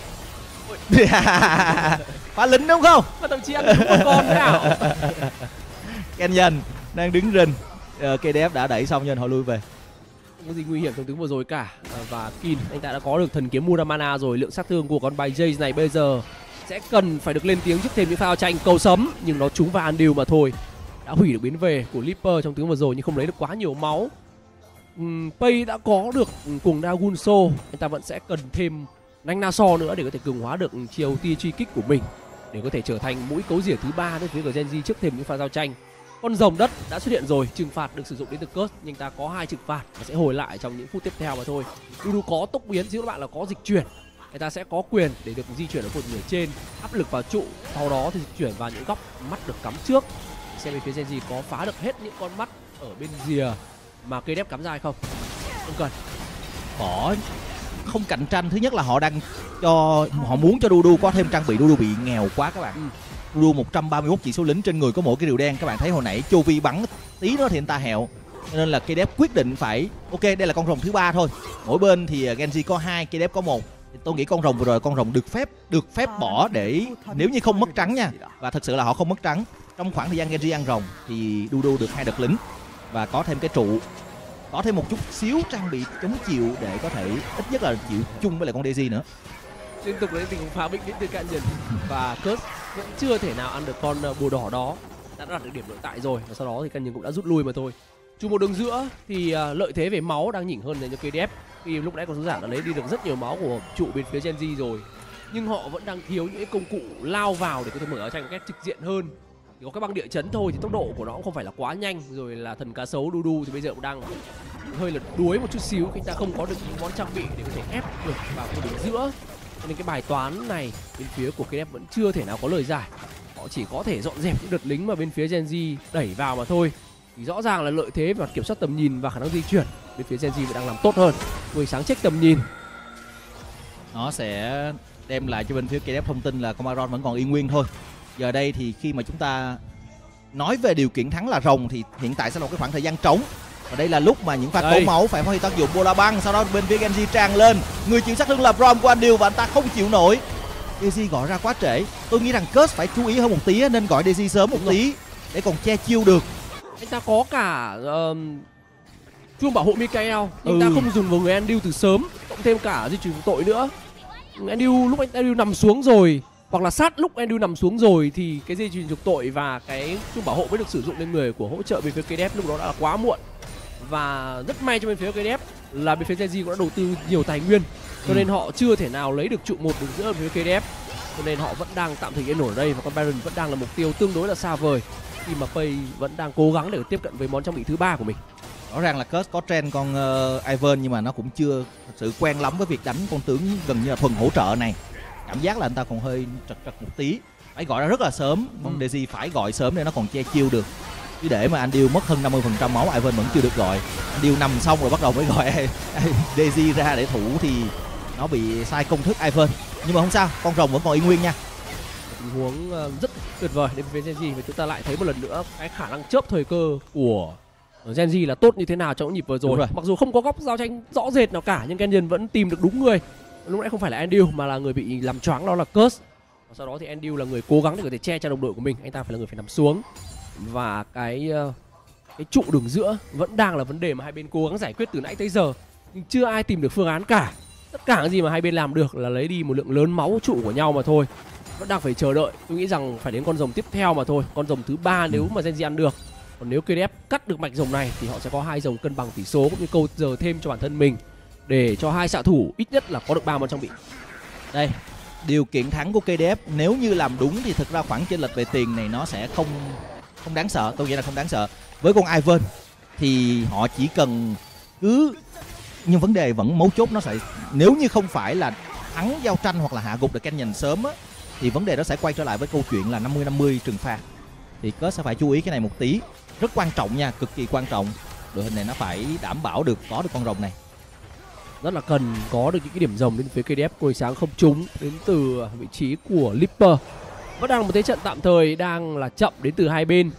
Phá lính đúng không? Và thậm chí ăn đúng một con thế nào. Kenyon đang đứng rình, uh, ca đê ép đã đẩy xong nhưng họ lui về. Không có gì nguy hiểm trong tiếng vừa rồi cả. Và Kin anh ta đã có được thần kiếm Muramana rồi. Lượng sát thương của con bài Jace này bây giờ sẽ cần phải được lên tiếng trước thêm những pha tranh cầu sấm, nhưng nó trúng vào Andrew mà thôi. Đã hủy được biến về của Leaper trong tiếng vừa rồi nhưng không lấy được quá nhiều máu. uhm, Pay đã có được cùng Dagunso, anh ta vẫn sẽ cần thêm Nanh Naso nữa để có thể cường hóa được chiều tia truy kích của mình, để có thể trở thành mũi cấu rỉa thứ ba đến phía của Genji trước thêm những pha giao tranh. Con rồng đất đã xuất hiện rồi, trừng phạt được sử dụng đến từ Kurt, nhưng ta có hai trừng phạt và sẽ hồi lại trong những phút tiếp theo mà thôi. Dudu có tốc biến, chứ các bạn là có dịch chuyển, người ta sẽ có quyền để được di chuyển ở một nửa trên, áp lực vào trụ, sau đó thì dịch chuyển vào những góc mắt được cắm trước. Xem bên phía Genji có phá được hết những con mắt ở bên rìa mà cây đép cắm ra hay không? Không cần. Bỏ không cạnh tranh, thứ nhất là họ đang cho họ muốn cho Dudu có thêm trang bị. Dudu bị nghèo quá các bạn. Ừ. Dudu một trăm ba mươi mốt chỉ số lính trên người có mỗi cái rìu đen. Các bạn thấy hồi nãy Chovy bắn tí nữa thì anh ta hẹo. Cho nên là cây đép quyết định phải ok, đây là con rồng thứ ba thôi. Mỗi bên thì Genji có hai, cây đép có một. Tôi nghĩ con rồng vừa rồi con rồng được phép được phép bỏ để nếu như không mất trắng nha. Và thật sự là họ không mất trắng. Trong khoảng thời gian Genji ăn rồng thì Dudu được hai đợt lính và có thêm cái trụ, có thêm một chút xíu trang bị chống chịu để có thể ít nhất là chịu chung với lại con Daisy nữa. Liên tục đến tình huống phá bích đến từ cạn dần và Curse vẫn chưa thể nào ăn được con bùa đỏ đó, đã đạt được điểm nội tại rồi và sau đó thì cạn dần cũng đã rút lui mà thôi. Chung một đường giữa thì uh, lợi thế về máu đang nhỉnh hơn dành cho ca đê ép, vì lúc nãy con số giản đã lấy đi được rất nhiều máu của trụ bên phía Genji rồi, nhưng họ vẫn đang thiếu những cái công cụ lao vào để có thể mở tranh một cách trực diện hơn. Chỉ có cái băng địa chấn thôi thì tốc độ của nó cũng không phải là quá nhanh, rồi là thần cá sấu Dudu thì bây giờ cũng đang hơi là đuối một chút xíu khi ta không có được những món trang bị để có thể ép được vào khu đường giữa. Cho nên cái bài toán này bên phía của ca đê ép vẫn chưa thể nào có lời giải. Họ chỉ có thể dọn dẹp những đợt lính mà bên phía Genji đẩy vào mà thôi. Thì rõ ràng là lợi thế về mặt kiểm soát tầm nhìn và khả năng di chuyển bên phía Genji vẫn đang làm tốt hơn. Người sáng check tầm nhìn, nó sẽ đem lại cho bên phía ca đê ép thông tin là con Baron vẫn còn y nguyên thôi. Giờ đây thì khi mà chúng ta nói về điều kiện thắng là rồng thì hiện tại sẽ là một cái khoảng thời gian trống. Và đây là lúc mà những pha cố máu phải phát huy tác dụng. Bola băng, sau đó bên phía Genji tràn lên. Người chịu sát thương là Braum của Andil và anh ta không chịu nổi. Daisy gọi ra quá trễ. Tôi nghĩ rằng Curse phải chú ý hơn một tí nên gọi Daisy sớm một tí để còn che chiêu được. Anh ta có cả uh, chuông bảo hộ Mikael nhưng ừ. ta không dùng vào người Andil từ sớm, cộng thêm cả di chuyển tội nữa. Andil lúc anh Andil nằm xuống rồi, hoặc là sát lúc Andil nằm xuống rồi thì cái dây chuyền trục tội và cái chuông bảo hộ mới được sử dụng lên người của hỗ trợ bên phía ca đê ép, lúc đó đã là quá muộn. Và rất may cho bên phía ca đê ép là bên phía Genji cũng đã đầu tư nhiều tài nguyên, cho nên ừ. họ chưa thể nào lấy được trụ một đường giữa bên phía ca đê ép, cho nên họ vẫn đang tạm thời yên ổn ở đây và con Baron vẫn đang là mục tiêu tương đối là xa vời khi mà Pei vẫn đang cố gắng để tiếp cận với món trang bị thứ ba của mình. Rõ ràng là Curse có trend con uh, Ivern nhưng mà nó cũng chưa thật sự quen lắm với việc đánh con tướng gần như là thuần hỗ trợ này. Cảm giác là anh ta còn hơi trật trật một tí, phải gọi ra rất là sớm. Con ừ. Daisy phải gọi sớm để nó còn che chiêu được, chứ để mà Andil mất hơn năm mươi phần trăm máu Ivern vẫn chưa được gọi. Andil nằm xong rồi bắt đầu mới gọi Daisy ra để thủ thì nó bị sai công thức Ivern. Nhưng mà không sao, con rồng vẫn còn y nguyên nha. Tình huống rất tuyệt vời đến phía Genji, và chúng ta lại thấy một lần nữa cái khả năng chớp thời cơ của Genji là tốt như thế nào trong những nhịp vừa rồi. rồi. Mặc dù không có góc giao tranh rõ rệt nào cả, nhưng Kenyon vẫn tìm được đúng người. Lúc nãy không phải là Andil mà là người bị làm choáng, đó là Curse. Và sau đó thì Andil là người cố gắng để có thể che cho đồng đội của mình, anh ta phải là người phải nằm xuống. Và cái cái trụ đường giữa vẫn đang là vấn đề mà hai bên cố gắng giải quyết từ nãy tới giờ, nhưng chưa ai tìm được phương án cả. Tất cả cái gì mà hai bên làm được là lấy đi một lượng lớn máu trụ của nhau mà thôi. Vẫn đang phải chờ đợi. Tôi nghĩ rằng phải đến con rồng tiếp theo mà thôi. Con rồng thứ ba nếu mà Genji ăn được. Còn nếu ca đê ép cắt được mạch rồng này thì họ sẽ có hai rồng cân bằng tỷ số cũng như câu giờ thêm cho bản thân mình, để cho hai xạ thủ ít nhất là có được ba món trang bị. Đây, điều kiện thắng của ca đê ép nếu như làm đúng thì thực ra khoảng chênh lệch về tiền này nó sẽ không không đáng sợ. Tôi nghĩ là không đáng sợ. Với con Ivern thì họ chỉ cần cứ, nhưng vấn đề vẫn mấu chốt nó sẽ, nếu như không phải là thắng giao tranh hoặc là hạ gục được Canyon sớm á, thì vấn đề đó sẽ quay trở lại với câu chuyện là năm mươi năm mươi trừng phạt. Thì Curse sẽ phải chú ý cái này một tí, rất quan trọng nha, cực kỳ quan trọng. Đội hình này nó phải đảm bảo được có được con rồng này, rất là cần có được những cái điểm rồng đến phía ca đê ép. Cối sáng không trúng đến từ vị trí của Lipper, vẫn đang là một thế trận tạm thời đang là chậm đến từ hai bên.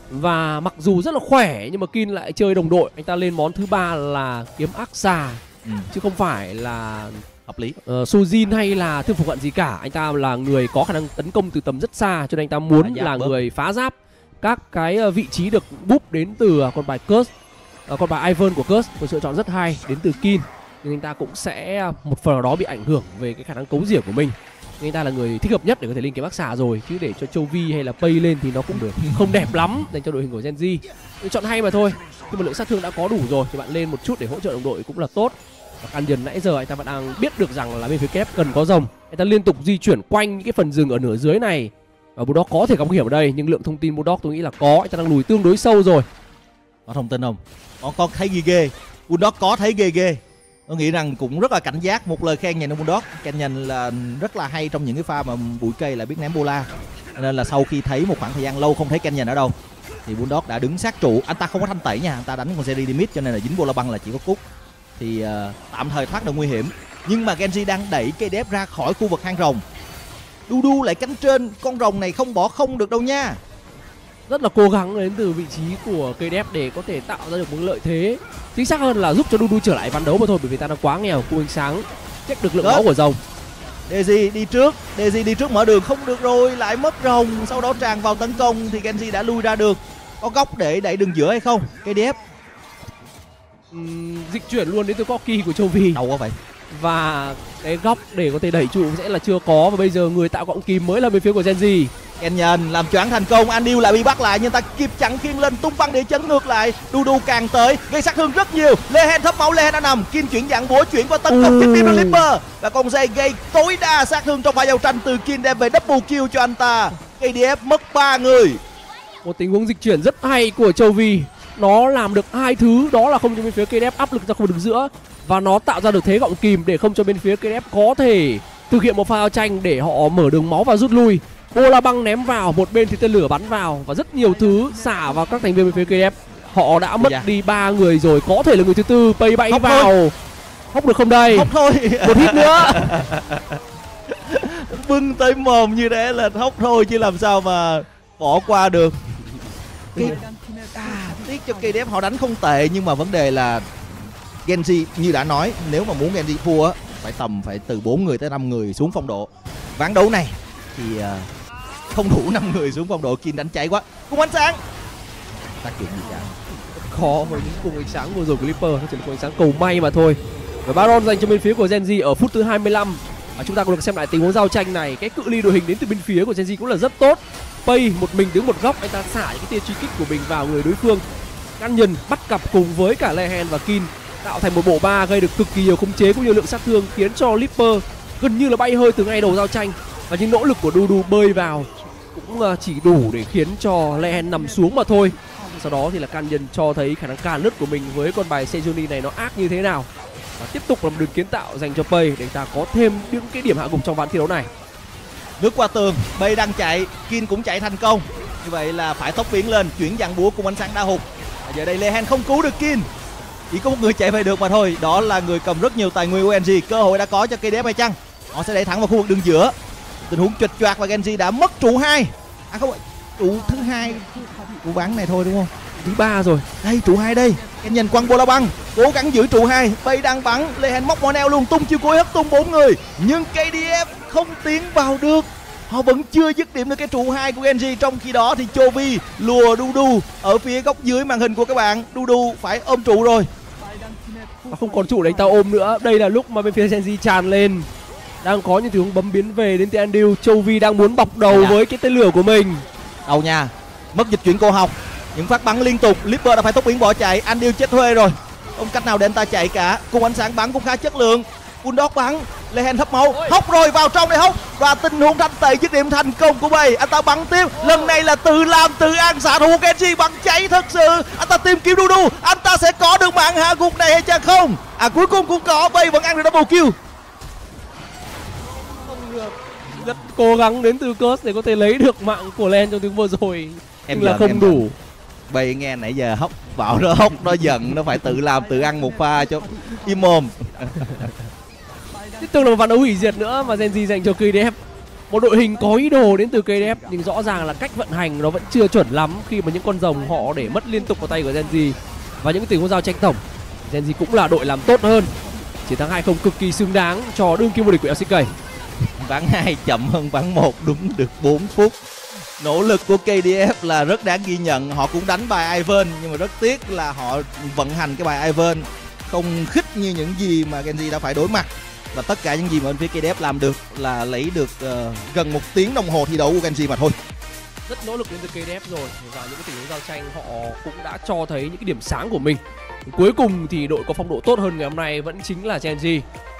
Và mặc dù rất là khỏe nhưng mà Kin lại chơi đồng đội, anh ta lên món thứ ba là kiếm ác xà, ừ. chứ không phải là hợp lý uh, Sojin hay là thương phục hận gì cả. Anh ta là người có khả năng tấn công từ tầm rất xa, cho nên anh ta muốn là bớt. người phá giáp các cái vị trí được búp đến từ con bài Curse, uh, con bài Ivern của Curse. Một sự chọn rất hay đến từ Kin, nhưng anh ta cũng sẽ một phần nào đó bị ảnh hưởng về cái khả năng cấu rỉa của mình. Nhưng anh ta là người thích hợp nhất để có thể lên kiếm ác xà rồi, chứ để cho Chovy hay là Pei lên thì nó cũng được không đẹp lắm dành cho đội hình của Genji. Nhưng chọn hay mà thôi, khi mà lượng sát thương đã có đủ rồi thì bạn lên một chút để hỗ trợ đồng đội cũng là tốt. Và Canyon nãy giờ anh ta vẫn đang biết được rằng là bên phía kép cần có rồng, anh ta liên tục di chuyển quanh những cái phần rừng ở nửa dưới này. Và Bulldog có thể gặp nguy hiểm ở đây, nhưng lượng thông tin Bulldog tôi nghĩ là có, anh ta đang lùi tương đối sâu rồi. Có thông tin không? Có, có thấy ghê ghê. Bulldog có thấy ghê ghê. Tôi nghĩ rằng cũng rất là cảnh giác. Một lời khen dành cho Bulldog. Canyon là rất là hay trong những cái pha mà bụi cây là biết ném bola. Nên là sau khi thấy một khoảng thời gian lâu không thấy Canyon ở đâu, thì Bulldog đã đứng sát trụ. Anh ta không có thanh tẩy nha, anh ta đánh con Jerry đi mid cho nên là dính vô la băng là chỉ có cút. Thì uh, tạm thời thoát được nguy hiểm. Nhưng mà Genji đang đẩy cây đép ra khỏi khu vực hang rồng. Dudu lại cánh trên, con rồng này không bỏ không được đâu nha. Rất là cố gắng đến từ vị trí của cây đép để có thể tạo ra được một lợi thế. Chính xác hơn là giúp cho Dudu trở lại ván đấu mà thôi, bởi vì ta đang quá nghèo. Cung ánh sáng check được lượng máu của rồng. Daisy đi trước, Daisy đi trước mở đường, không được rồi, lại mất rồng. Sau đó tràn vào tấn công thì Genji đã lui ra được. Có góc để đẩy đường giữa hay không? Cây đép uhm, dịch chuyển luôn đến từ Corki của Châu Vi. đâu quá vậy. Và cái góc để có thể đẩy trụ sẽ là chưa có. Và bây giờ người tạo gọng kìm mới là bên phía của Genji. Kenyon làm choáng thành công, Anil lại bị bắt lại nhưng ta kịp chặn Kiên lên, tung băng địa chấn ngược lại. Dudu càng tới gây sát thương rất nhiều. Lehen thấp máu, Lehen đã nằm. Kiên chuyển dạng búa chuyển qua tấn công trực tiếp đến Lipper và con dây gây tối đa sát thương trong pha giao tranh từ Kiên đem về double kill cho anh ta. ca đê ép mất ba người. Một tình huống dịch chuyển rất hay của Châu Vi. Nó làm được hai thứ, đó là không cho bên phía ca đê ép áp lực ra khu vực giữa và nó tạo ra được thế gọng kìm để không cho bên phía ca đê ép có thể thực hiện một pha giao tranh để họ mở đường máu và rút lui. Ô la băng ném vào, một bên thì tên lửa bắn vào và rất nhiều thứ xả vào các thành viên bên phía ca đê ép. Họ đã mất dạ. đi ba người rồi, có thể là người thứ tư. Pay bay vào thôi. Hốc được không đây? Hốc thôi. Một hit nữa. Bưng tới mồm như thế là hốc thôi chứ làm sao mà bỏ qua được. Cái... À, tiếc cho ca đê ép họ đánh không tệ nhưng mà vấn đề là Genji như đã nói, nếu mà muốn Genji thua á phải tầm phải từ bốn người tới năm người xuống phong độ. Ván đấu này thì uh, không đủ năm người xuống phong độ. Kiên đánh cháy quá. Cung ánh sáng tác dụng gì cả. Khó với những cung ánh sáng vừa rồi của Clipper, nó chỉ là cung ánh sáng cầu may mà thôi. Và Baron dành cho bên phía của Genji ở phút thứ hai mươi lăm. Và chúng ta cũng được xem lại tình huống giao tranh này. Cái cự ly đội hình đến từ bên phía của Genji cũng là rất tốt. Pay một mình đứng một góc, anh ta xả những cái tia truy kích của mình vào người đối phương. Canyon bắt cặp cùng với cả Lehen và Kiên tạo thành một bộ ba gây được cực kỳ nhiều khống chế cũng như lượng sát thương, khiến cho Lipper gần như là bay hơi từ ngay đầu giao tranh. Và những nỗ lực của Dudu bơi vào cũng chỉ đủ để khiến cho Lehen nằm xuống mà thôi. Sau đó thì là Canyon cho thấy khả năng càn lướt của mình với con bài Sejuani này nó ác như thế nào. Và tiếp tục là một đường kiến tạo dành cho Pay để ta có thêm những cái điểm hạ gục trong ván thi đấu này. Lướt qua tường, Bay đang chạy, Kiên cũng chạy thành công. Như vậy là phải tốc biến lên, chuyển dàn búa cùng ánh sáng đa hụt. Và giờ đây Lehen không cứu được Kiên. Chỉ có một người chạy về được mà thôi, đó là người cầm rất nhiều tài nguyên của Genji. Cơ hội đã có cho ca đê ép hay chăng? Họ sẽ đẩy thẳng vào khu vực đường giữa. Tình huống chệch choạc và Genji đã mất trụ hai. À không, trụ thứ hai của ván này thôi đúng không? Thứ ba rồi. Đây trụ hai đây. Kenyon quăng bola băng, cố gắng giữ trụ hai. Bay đang bắn, Lehen móc mỏ neo luôn, tung chiêu cuối hất tung bốn người. Nhưng ca đê ép không tiến vào được. Họ vẫn chưa dứt điểm được cái trụ hai của Genji. Trong khi đó thì Chovy lùa Dudu ở phía góc dưới màn hình của các bạn. Dudu phải ôm trụ rồi. Và không còn trụ để anh ta ôm nữa. Đây là lúc mà bên phía Genji tràn lên. Đang có những tình huống bấm biến về đến từ Andrew. Chovy đang muốn bọc đầu dạ. với cái tên lửa của mình. Đầu nha, mất dịch chuyển cô học. Những phát bắn liên tục, Lipper đã phải tốc biến bỏ chạy. Andrew chết thuê rồi, không cách nào để anh ta chạy cả. Cùng ánh sáng bắn cũng khá chất lượng. Bulldog bắn, Lehen thấp máu, hốc rồi vào trong để hốc. Và tình huống thanh tẩy dứt điểm thành công của Bay. Anh ta bắn tiếp, lần này là tự làm tự ăn xạ thủ. Genji bắn cháy thật sự. Anh ta tìm kiếm Dudu, anh ta sẽ có được mạng hạ gục này hay chăng không? À cuối cùng cũng có, Bay vẫn ăn được double kill. Không được. Rất cố gắng đến từ Curse để có thể lấy được mạng của Len trong tiếng vừa rồi. Em là không đủ. Giận. Bay nghe nãy giờ hốc bảo nó hốc, nó giận, nó phải tự làm tự ăn một pha cho im mồm. Tiếp tục là một ván đấu hủy diệt nữa mà Genji dành cho ca đê ép. Một đội hình có ý đồ đến từ ca đê ép nhưng rõ ràng là cách vận hành nó vẫn chưa chuẩn lắm khi mà những con rồng họ để mất liên tục vào tay của Genji. Và những tình huống giao tranh tổng, Genji cũng là đội làm tốt hơn. Chiến thắng hai không cực kỳ xứng đáng cho đương kim vô địch của lờ xê ca. Ván hai chậm hơn ván một đúng được bốn phút. Nỗ lực của ca đê ép là rất đáng ghi nhận. Họ cũng đánh bài Ivern nhưng mà rất tiếc là họ vận hành cái bài Ivern không khích như những gì mà Genji đã phải đối mặt. Và tất cả những gì mà bên phía ca đê ép làm được là lấy được uh, gần một tiếng đồng hồ thi đấu của Genji mà thôi. Rất nỗ lực đến từ ca đê ép rồi và những cái tình huống giao tranh họ cũng đã cho thấy những cái điểm sáng của mình. Cuối cùng thì đội có phong độ tốt hơn ngày hôm nay vẫn chính là Genji.